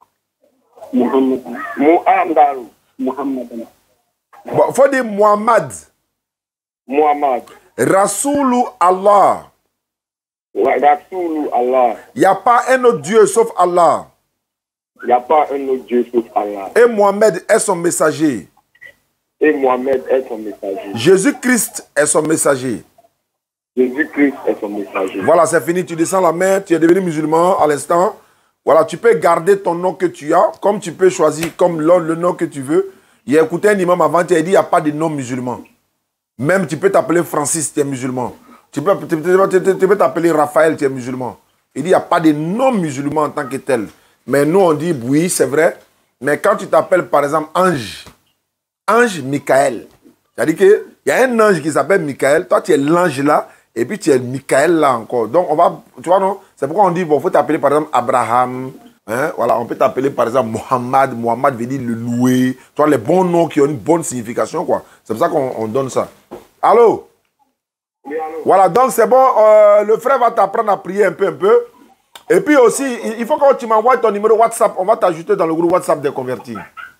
Muhammadan. Muhammadan. Bon, faut dire Muhammad. Muhammad. Rasoulu Allah. Rasoulu Allah. Il n'y a pas un autre Dieu sauf Allah. Il n'y a pas un autre Dieu sauf Allah. Et Mohamed est son messager. Et Mohamed est son messager. Jésus-Christ est son messager. Jésus-Christ est son messager. Voilà, c'est fini. Tu descends la main, tu es devenu musulman à l'instant. Voilà, tu peux garder ton nom que tu as, comme tu peux choisir comme le nom que tu veux. Il a écouté un imam avant, il a dit il n'y a pas de nom musulman. Même tu peux t'appeler Francis, tu es musulman. Tu peux t'appeler Raphaël, tu es musulman. Il dit il n'y a pas de nom musulman en tant que tel. Mais nous, on dit oui, c'est vrai. Mais quand tu t'appelles par exemple Ange, Ange Michael, c'est-à-dire qu'il y a un ange qui s'appelle Michael, toi tu es l'ange là, et puis tu es Michael là encore. Donc on va, tu vois non, c'est pourquoi on dit, bon, il faut t'appeler par exemple Abraham, hein, voilà, on peut t'appeler par exemple Mohammed, Mohammed veut dire le louer, tu vois, les bons noms qui ont une bonne signification, quoi. C'est pour ça qu'on donne ça. Allô? Oui, allô? Voilà, donc c'est bon, le frère va t'apprendre à prier un peu. Et puis aussi, il faut que tu m'envoies ton numéro WhatsApp, on va t'ajouter dans le groupe WhatsApp des convertis.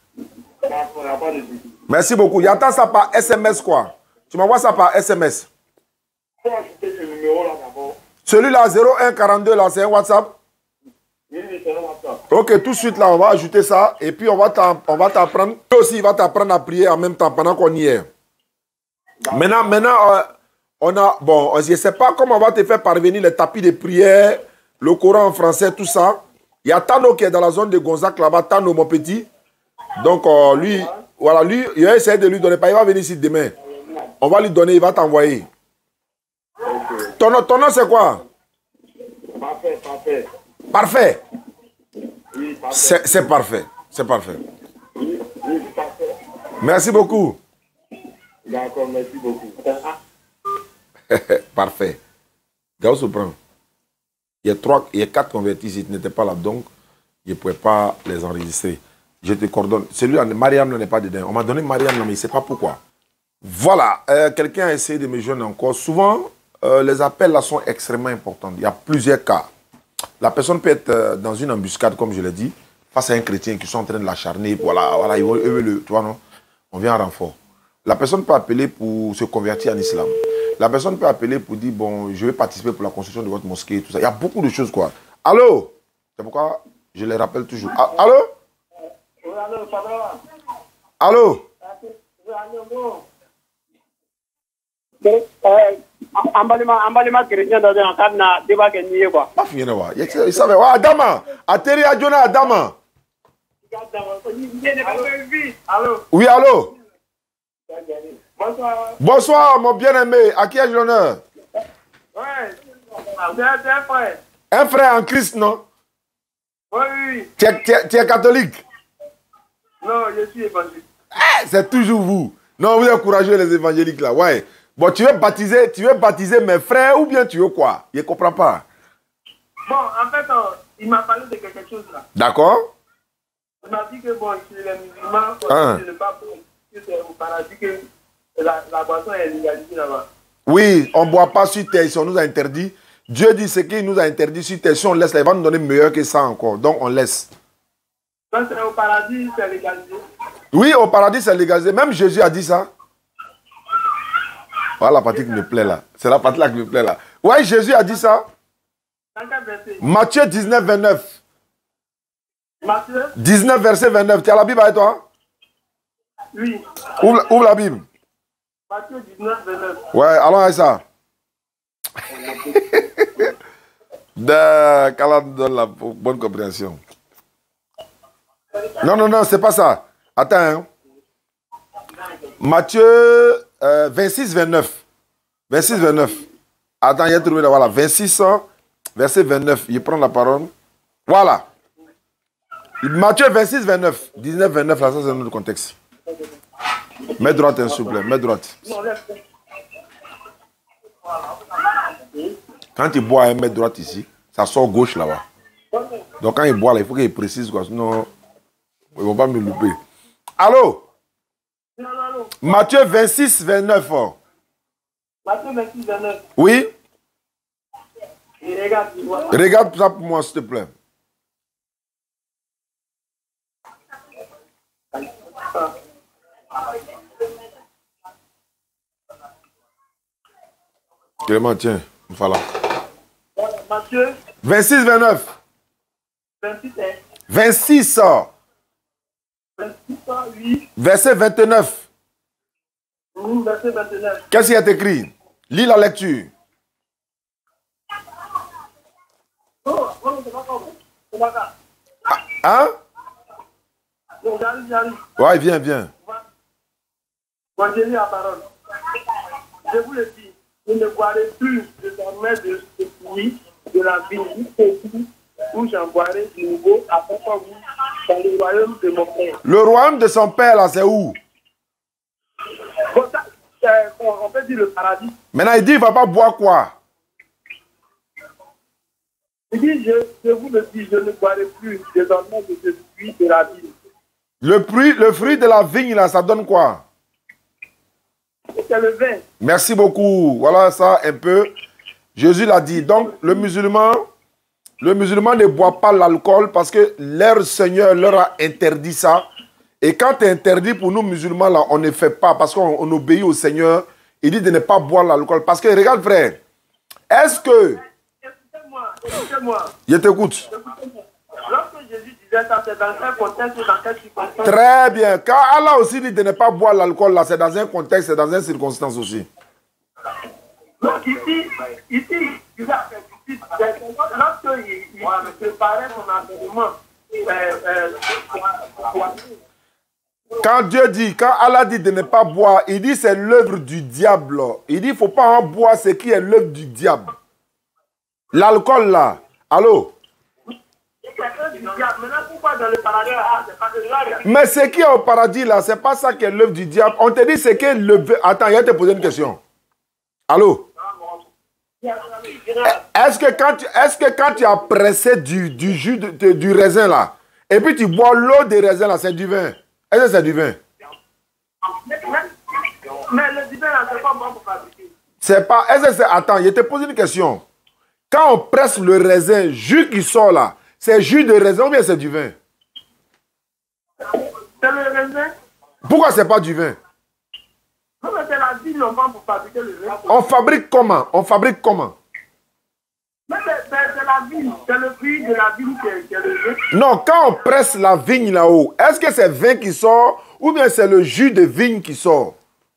Merci beaucoup. Il attend ça par SMS, quoi. Tu m'envoies ça par SMS. Faut ajouter ce numéro-là d'abord. Celui-là, 0142, là, c'est un WhatsApp? Oui, c'est un WhatsApp. Ok, tout de suite, là, on va ajouter ça. Et puis, on va t'apprendre. Toi aussi, il va t'apprendre à prier en même temps pendant qu'on y est. Maintenant, on a... Bon, je ne sais pas comment on va te faire parvenir les tapis de prière, le Coran en français, tout ça. Il y a Tano qui est dans la zone de Gonzac, là-bas. Tano, mon petit. Donc, lui, voilà, lui, il va essayer de lui donner. Il va venir ici demain. On va lui donner, il va t'envoyer. Ton nom, c'est quoi? Parfait. Parfait. Oui, parfait. C'est parfait. C'est parfait. Oui, parfait. Merci beaucoup. D'accord, merci beaucoup. Parfait. Gauss prend. Il y a 4 convertis ici, tu n'étais pas là, donc je ne pouvais pas les enregistrer. Je te coordonne. Celui-là, Mariam n'est pas dedans. On m'a donné Mariam, mais il ne sait pas pourquoi. Voilà. Quelqu'un a essayé de me joindre encore. Souvent, les appels là sont extrêmement importants. Il y a plusieurs cas. La personne peut être dans une embuscade, comme je l'ai dit, face à un chrétien qui sont en train de l'acharner. Voilà, il veut tu vois, non? On vient en renfort. La personne peut appeler pour se convertir en islam. La personne peut appeler pour dire, bon, je vais participer pour la construction de votre mosquée, tout ça. Il y a beaucoup de choses, quoi. Allô? C'est pourquoi je les rappelle toujours. Allô? Oui, allô, ça va? Allô? Oui, allô, bon. Ambalima chrétien dans un cadre de débat qui est quoi. Pas fini, il savait. Adama, Ateri Adjona Adama. Allô? Oui, allô? Bonsoir. Bonsoir, mon bien-aimé. À qui ai-je l'honneur? Ouais, c'est un frère. Un frère en Christ, non? Oui, oui. Tu es catholique? Non, je suis évangélique. C'est toujours vous. Non, vous êtes courageux les évangéliques là. Ouais. Bon, tu veux baptiser mes frères ou bien tu veux quoi? Je ne comprends pas. Bon, en fait, il m'a parlé de quelque chose là. D'accord? Il m'a dit que bon, chez les musulmans, je ne pas que c'est au paradis que la boisson est légalisée là-bas. Oui, on ne boit pas sur terre, si on nous a interdit. Dieu dit ce qu'il nous a interdit sur terre. Si on laisse, il va nous donner meilleur que ça encore. Donc on laisse. Donc c'est au paradis, c'est légalisé. Oui, au paradis, c'est légalisé. Même Jésus a dit ça. Voilà la partie qui me plaît là. C'est la partie là qui me plaît là. Oui, Jésus a dit ça. Matthieu 19, 29. Matthieu 19, verset 29. Tu as la Bible avec toi? Oui. Ouvre la Bible. Matthieu 19, 29. Ouais, allons avec ça. Qu'Allah nous donne la bonne compréhension. Non, c'est pas ça. Attends. Hein. Matthieu 26, 29. 26, 29. Attends, il y a trouvé là. Voilà. 26, verset 29. Il prend la parole. Voilà. Matthieu 26, 29. 19, 29, là, ça c'est notre contexte. Mets droite, s'il vous plaît. Mets droite. Quand il boit, il met droite ici. Ça sort gauche là-bas. Donc quand il boit là, il faut qu'il précise quoi. Sinon, ils ne vont pas me louper. Allô? Matthieu 26, 29. Matthieu 26, 29. Oui? Et regarde, regarde ça pour moi, s'il te plaît. Clément, tiens, voilà. Matthieu 26, 29. 26, 26. 26, oui. Verset 29. Verset 29. Qu'est-ce qu'il y a écrit? Lis la lecture. Hein? J'arrive. Ouais, viens. Moi, j'ai lu la parole. Je vous le dis, vous ne boirez plus désormais de ce fruit de la vigne où j'en boirai de nouveau après vous dans le royaume de mon Père. Le royaume de son Père, là, c'est où? Bon, ça, on peut dire le paradis. Maintenant, il dit, il ne va pas boire quoi? Il dit, je vous le dis, je ne boirai plus désormais de ce fruit de la vigne. Le fruit de la vigne, là, ça donne quoi? C'est le vin. Merci beaucoup. Voilà ça un peu. Jésus l'a dit. Donc, le musulman ne boit pas l'alcool parce que leur Seigneur leur a interdit ça. Et quand tu es interdit pour nous musulmans, là, on ne fait pas parce qu'on obéit au Seigneur. Il dit de ne pas boire l'alcool. Parce que, regarde frère, est-ce que... Écoutez-moi. Je t'écoute. Lorsque Jésus disait ça, c'est dans quel contexte ou dans quelle circonstance? Très bien. Quand Allah aussi dit de ne pas boire l'alcool, là, c'est dans un contexte, c'est dans une circonstance aussi. Donc ici, lorsqu'il préparait son enseignement, quand Allah dit de ne pas boire, il dit c'est l'œuvre du diable. Il dit il ne faut pas en boire ce qui est l'œuvre du diable. L'alcool là, allô? Mais ce qui est au paradis là, c'est pas ça qui est l'œuvre du diable. On te dit ce qui est l'œuvre... Attends, il va te poser une question. Allô? Est-ce que quand tu as pressé du jus du raisin là, et puis tu bois l'eau des raisins là, c'est du vin? Est-ce que c'est du vin? Mais le divin là, c'est pas bon pour fabriquer. C'est pas... Est-ce que c'est... Attends, je te pose une question. Quand on presse le raisin, jus qui sort là, c'est jus de raisin ou bien c'est du vin? C'est le raisin. Pourquoi c'est pas du vin? Non, mais c'est la vigne normalement pour fabriquer le vin. On fabrique comment? Mais c'est la vigne, c'est le fruit de la vigne qui est le vin. Non, quand on presse la vigne là-haut, est-ce que c'est vin qui sort ou bien c'est le jus de vigne qui sort?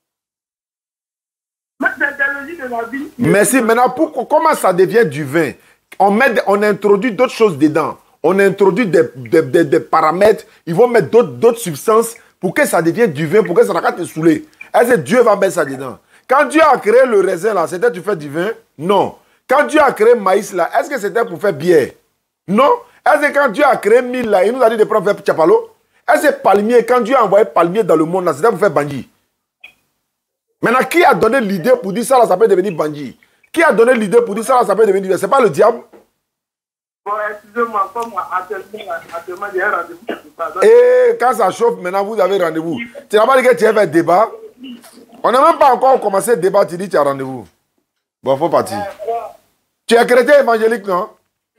Mais c'est le jus de la vigne. Merci. Maintenant, comment ça devient du vin? On introduit d'autres choses dedans. On introduit des paramètres. Ils vont mettre d'autres substances pour que ça devienne du vin, pour que ça n'a qu'à te saouler. Est-ce que Dieu va mettre ça dedans? Quand Dieu a créé le raisin là, c'était tu fais du vin? Non. quand Dieu a créé maïs là, est-ce que c'était pour faire bière? Non. Est-ce que quand Dieu a créé mil là, il nous a dit de prendre faire tchapalo? Est-ce que palmier, quand Dieu a envoyé palmier dans le monde là, c'était pour faire bandit? Maintenant, qui a donné l'idée pour dire ça là, ça peut devenir bandit? Qui a donné l'idée pour dire ça là, ça peut devenir... C'est pas le diable? Bon, excusez-moi, comme actuellement, j'ai un rendez-vous. Et quand ça chauffe, maintenant, vous avez rendez-vous. Tu n'as pas dit que tu as fait un débat? On n'a même pas encore commencé le débat, tu dis que tu as rendez-vous. Bon, il faut partir. Tu es chrétien évangélique, non?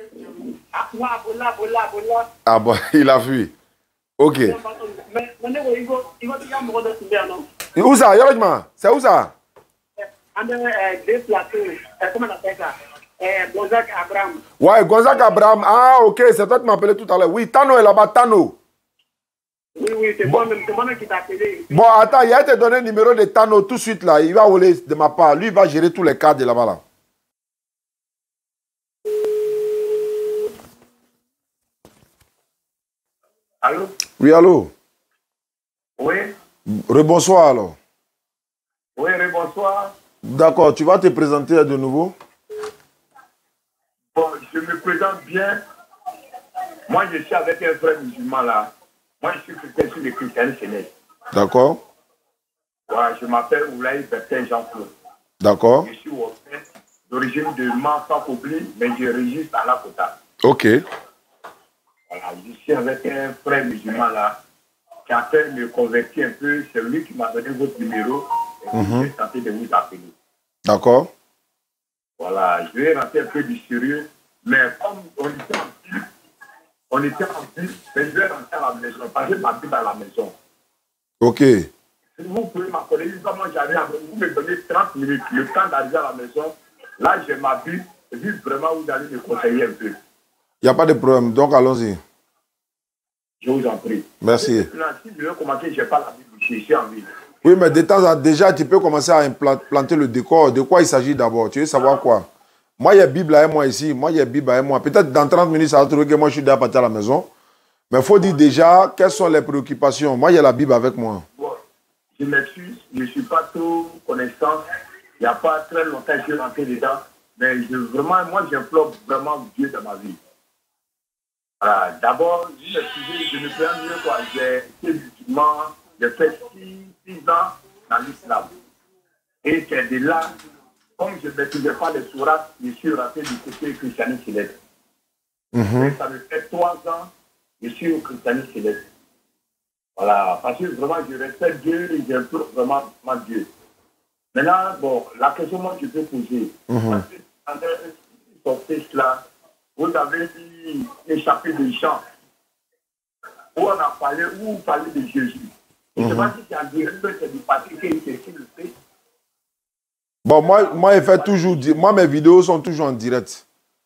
Ah bon, il a fui. Ok. Où ça? C'est où ça? Comment on appelle ça? Gonzague Abraham. Ouais, Gonzague Abraham. Ah, ok, c'est toi qui m'as appelé tout à l'heure. Oui, Tano est là-bas, Tano. Oui, c'est moi-même qui t'a appelé. Bon, attends, il a été donné le numéro de Tano tout de suite là. Il va voler de ma part. Lui, il va gérer tous les cadres de là-bas là. Allô? Oui, allô? Oui? Rebonsoir alors. Oui, bonsoir. D'accord, tu vas te présenter de nouveau? Bon, je me présente bien. Moi, je suis avec un frère musulman là. Moi, je suis chrétien sur les chrétiens célestes. D'accord. Ouais, je m'appelle Oulaï Bertin Jean-Claude. D'accord. Je suis d'origine de Manfa-Kobli, mais je registre à la Kota. Ok. Voilà, je suis avec un frère musulman là, qui a fait me convertir un peu. C'est lui qui m'a donné votre numéro. Et j'ai tenté de vous appeler. D'accord. Voilà, je vais rentrer un peu du sérieux, mais comme on était en plus, mais je vais rentrer à la maison, parce que ma Bible à la maison. Ok. Si vous pouvez m'accorder, comment j'arrive à vous me donner 30 minutes, le temps d'arriver à la maison, là j'ai ma Bible, et puis vraiment vous allez me conseiller un peu. Il n'y a pas de problème, donc allons-y. Je vous en prie. Merci. Si je veux commencer, je n'ai pas la Bible, je suis en ville. Oui, mais de temps en temps, déjà, tu peux commencer à planter le décor. De quoi il s'agit d'abord? Tu veux savoir quoi? Moi, il y a Bible à moi ici. Moi, il y a Bible à moi. Peut-être dans 30 minutes, ça va trouver que moi, je suis déjà parti à la maison. Mais il faut dire déjà quelles sont les préoccupations. Moi, il y a la Bible avec moi. Bon, je m'excuse, je ne suis pas trop connaissant. Il n'y a pas très longtemps que je suis rentré dedans. Mais vraiment, moi, j'implore vraiment Dieu dans ma vie. Voilà. D'abord, je me prends mieux quoi. J'ai été musulman, j'ai fait 6 ans dans l'islam. Et c'est de là, comme je ne maîtrisais pas les sourates, je suis rentré du côté christianisme céleste. Et ça me fait 3 ans, je suis au christianisme céleste. Voilà, parce que vraiment, je respecte Dieu et j'implore vraiment Dieu. Maintenant, bon, la question que je peux poser, parce que dans ce texte là, vous avez dit échappé des champs, où on a parlé, où vous parlez de Jésus. Je ne sais pas si c'est en direct, c'est du passé qui le fait. Bon, moi, il fait toujours, moi, mes vidéos sont toujours en direct.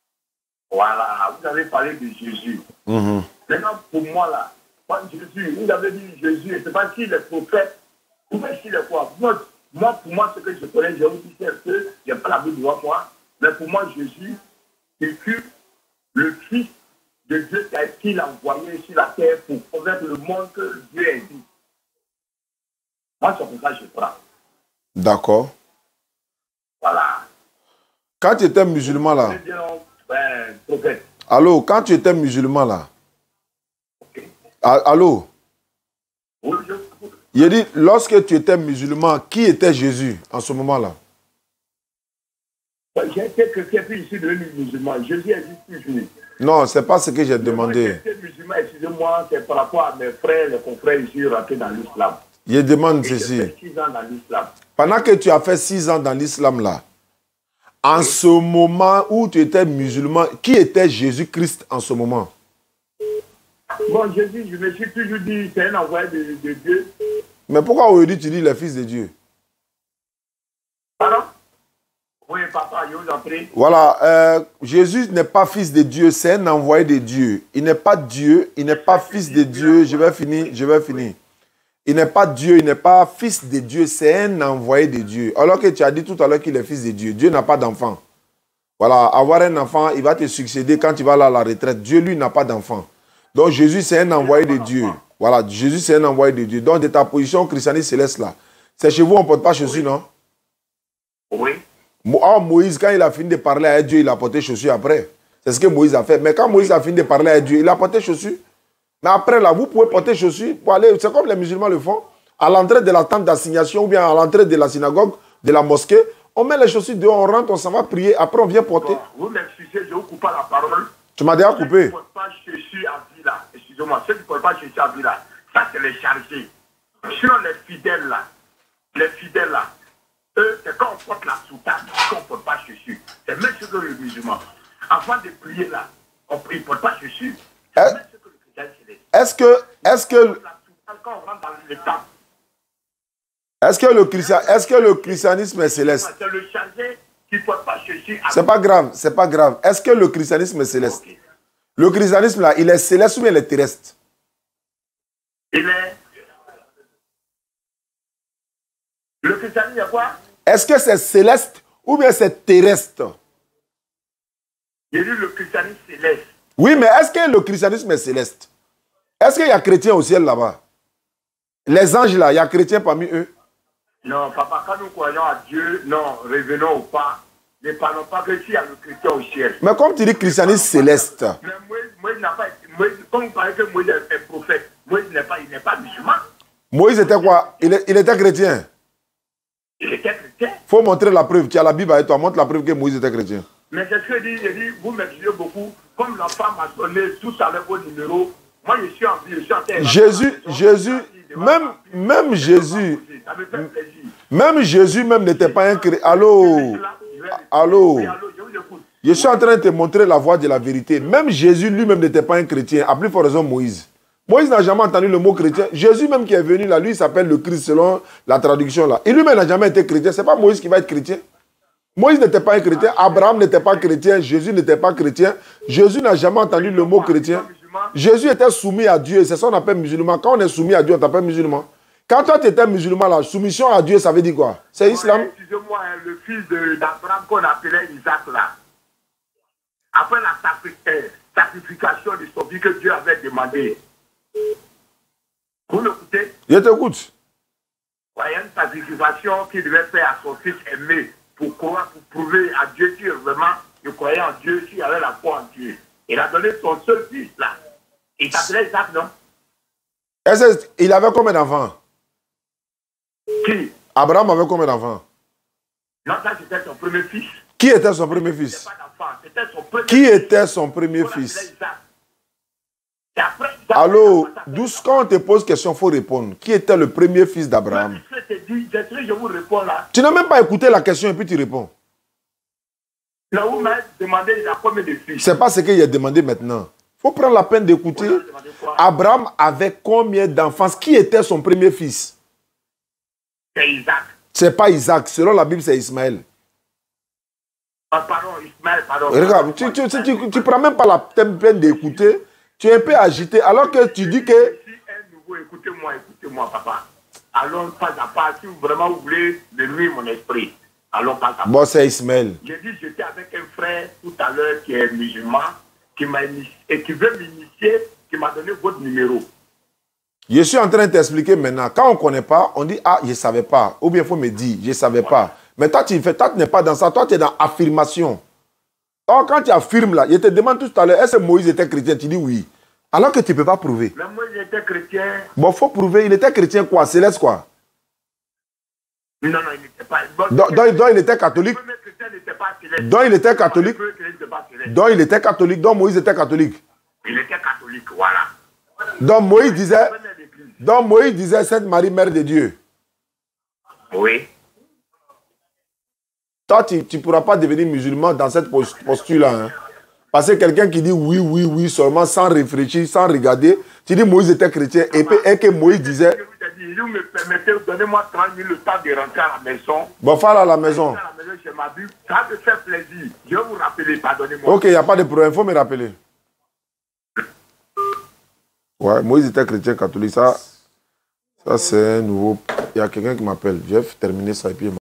Voilà, vous avez parlé de Jésus. Maintenant, pour moi, là, Jésus, vous avez dit Jésus, je ne sais pas si les prophètes, ou bien si les quoi. Moi, pour moi, ce que je connais, j'ai aussi fait un peu, je n'ai pas la Bible devant moi, mais pour moi, Jésus, c'est que le Fils de Dieu qui l'a envoyé sur la terre pour convaincre le monde que Dieu est dit. Moi, c'est pour ça que je crois. D'accord. Voilà. Quand tu étais musulman là. Allô, quand tu étais musulman là. Okay. Allô. Oui, il dit, lorsque tu étais musulman, qui était Jésus en ce moment-là? J'ai été chrétien, puis je suis devenu musulman. Jésus existe toujours. Non, ce n'est pas ce que j'ai demandé. Moi, j'étais musulman, excusez-moi, c'est par rapport à mes frères, les confrères, je suis rentré dans l'islam. Je demande ceci. J'ai fait 6 ans dans l'islam. Pendant que tu as fait 6 ans dans l'islam là, en ce moment où tu étais musulman, qui était Jésus-Christ en ce moment? Bon, Jésus, je me suis toujours dit, c'est un envoyé de Dieu. Mais pourquoi aujourd'hui tu dis le Fils de Dieu? Pardon? Oui, papa, je vous en prie. Voilà, Jésus n'est pas fils de Dieu, c'est un envoyé de Dieu. Il n'est pas Dieu, il n'est pas fils de Dieu. Je vais finir. Il n'est pas Dieu, il n'est pas fils de Dieu, c'est un envoyé de Dieu. Alors que tu as dit tout à l'heure qu'il est fils de Dieu. Dieu n'a pas d'enfant. Voilà, avoir un enfant, il va te succéder quand tu vas aller à la retraite. Dieu, lui, n'a pas d'enfant. Donc Jésus, c'est un envoyé de Dieu. Voilà, Jésus, c'est un envoyé de Dieu. Donc de ta position christianiste céleste là, c'est chez vous, on ne porte pas chaussures, non? Oui. Moïse, quand il a fini de parler à Dieu, il a porté chaussures après. C'est ce que Moïse a fait. Mais quand Moïse a fini de parler à Dieu, il a porté chaussures. Mais après, là, vous pouvez porter chaussures pour aller. C'est comme les musulmans le font. À l'entrée de la tente d'assignation ou bien à l'entrée de la synagogue, de la mosquée, on met les chaussures dehors, on rentre, on s'en va prier. Après, on vient porter. Bon, vous m'excusez, je vous coupe pas la parole. Tu m'as déjà coupé. Ceux qui ne portent pas chaussures à vie là, excusez-moi, ceux qui ne portent pas chaussures à vie là, ça c'est les chargés. Sur les fidèles là, eux, c'est quand on porte la soutane, qu'on ne porte pas chaussures. C'est même ce que le musulman. Avant de prier là, il ne porte pas chaussures. C'est même ce que le chrétien céleste. Est-ce que le christianisme est céleste? C'est le chargé qui ne porte pas chaussures. C'est pas grave, c'est pas grave. Est-ce que le christianisme est céleste? Okay. Le christianisme là, il est céleste ou bien il est terrestre? Il est... Le christianisme est quoi? Est-ce que c'est céleste ou bien c'est terrestre? Il dit le christianisme céleste. Oui, mais est-ce que le christianisme est céleste? Est-ce qu'il y a chrétiens au ciel là-bas? Les anges là, il y a chrétiens parmi eux? Non, papa, quand nous croyons à Dieu, non, revenons ou pas, ne parlons pas que s'il y a le chrétien au ciel. Mais comme tu dis christianisme céleste. Mais Moïse n'a pas été, comme vous parlez que Moïse est prophète, Moïse n'est pas musulman. Moïse était quoi? Il était chrétien. Il était chrétien. Il faut montrer la preuve. Tu as la Bible avec toi, montre la preuve que Moïse était chrétien. Mais c'est ce que je dis, vous m'excusez beaucoup, comme la femme a donné tout à l'heure vos numéros, moi je suis en vie, je suis en terre. Même Jésus n'était pas un chrétien. Allô? Je suis en train de te montrer la voie de la vérité. Même Jésus lui-même n'était pas un chrétien. À plus forte raison, Moïse. Moïse n'a jamais entendu le mot chrétien. Jésus même qui est venu là, lui il s'appelle le Christ selon la traduction là. Et lui-même n'a jamais été chrétien. C'est pas Moïse qui va être chrétien. Moïse n'était pas un chrétien. Abraham n'était pas chrétien. Jésus n'était pas chrétien. Jésus n'a jamais entendu le mot chrétien. Jésus était soumis à Dieu. C'est ça qu'on appelle musulman. Quand on est soumis à Dieu, on t'appelle musulman. Quand toi tu étais musulman, la soumission à Dieu, ça veut dire quoi? C'est islam? Excusez-moi, le fils d'Abraham qu'on appelait Isaac là. Après la sacrification de son fils que Dieu avait demandé. Vous m'écoutez? Je t'écoute. Il y a une sacrification qu'il devait faire à son fils aimé pour prouver à Dieu qu'il vraiment il croyait en Dieu, qu'il avait la foi en Dieu. Il a donné son seul fils là. Il s'appelait Isaac, non? Il avait combien d'enfants? Qui? Abraham avait combien d'enfants? Non, ça c'était son premier fils. Qui était son premier fils? Qui était son premier fils? Allô, quand on te pose question, il faut répondre. Qui était le premier fils d'Abraham? Je vous réponds là. Tu n'as même pas écouté la question et puis tu réponds. Là, vous m'avez demandé la combien de fils. C'est pas ce qu'il a demandé maintenant. Il faut prendre la peine d'écouter. Abraham avait combien d'enfants? Qui était son premier fils? C'est Isaac. C'est pas Isaac. Selon la Bible, c'est Ismaël. Pardon, Ismaël, pardon. Regarde, tu prends même pas la peine d'écouter. Tu es un peu agité alors que tu dis que... Écoutez-moi, papa. Allons pas à pas. Si vraiment vous voulez de nuire mon esprit, allons pas à pas. Bon, c'est Ismaël. J'ai dit, j'étais avec un frère tout à l'heure qui est musulman, qui m'a initié, et qui veut m'initier, qui m'a donné votre numéro. Je suis en train de t'expliquer maintenant. Quand on ne connaît pas, on dit, ah, je ne savais pas. Ou bien il faut me dire, je ne savais pas. Mais toi, tu n'es pas dans ça. Toi, tu es dans affirmation. Or, quand tu affirmes là, je te demande tout à l'heure, est-ce que Moïse était chrétien? Tu dis oui. Alors que tu ne peux pas prouver. Mais Moïse était chrétien. Bon, il faut prouver. Il était chrétien quoi? Céleste quoi? Non, il n'était pas. Donc, il était catholique. Donc, il était catholique. Donc, il était catholique. Donc, Moïse était catholique. Il était catholique, voilà. Donc, Moïse disait Sainte Marie, Mère de Dieu. Oui. Toi, tu ne pourras pas devenir musulman dans cette posture-là. Hein. Parce que quelqu'un qui dit oui, seulement sans réfléchir, sans regarder, tu dis Moïse était chrétien et que Moïse disait... Si vous me permettez, donnez-moi 30 minutes le temps de rentrer à la maison. Bon, faire à la maison. Ça me fait plaisir. Je vais vous rappeler, pardonnez-moi. Ok, il n'y a pas de problème, il faut me rappeler. Ouais, Moïse était chrétien catholique. Ça c'est un nouveau... Il y a quelqu'un qui m'appelle. Je vais terminer ça et puis...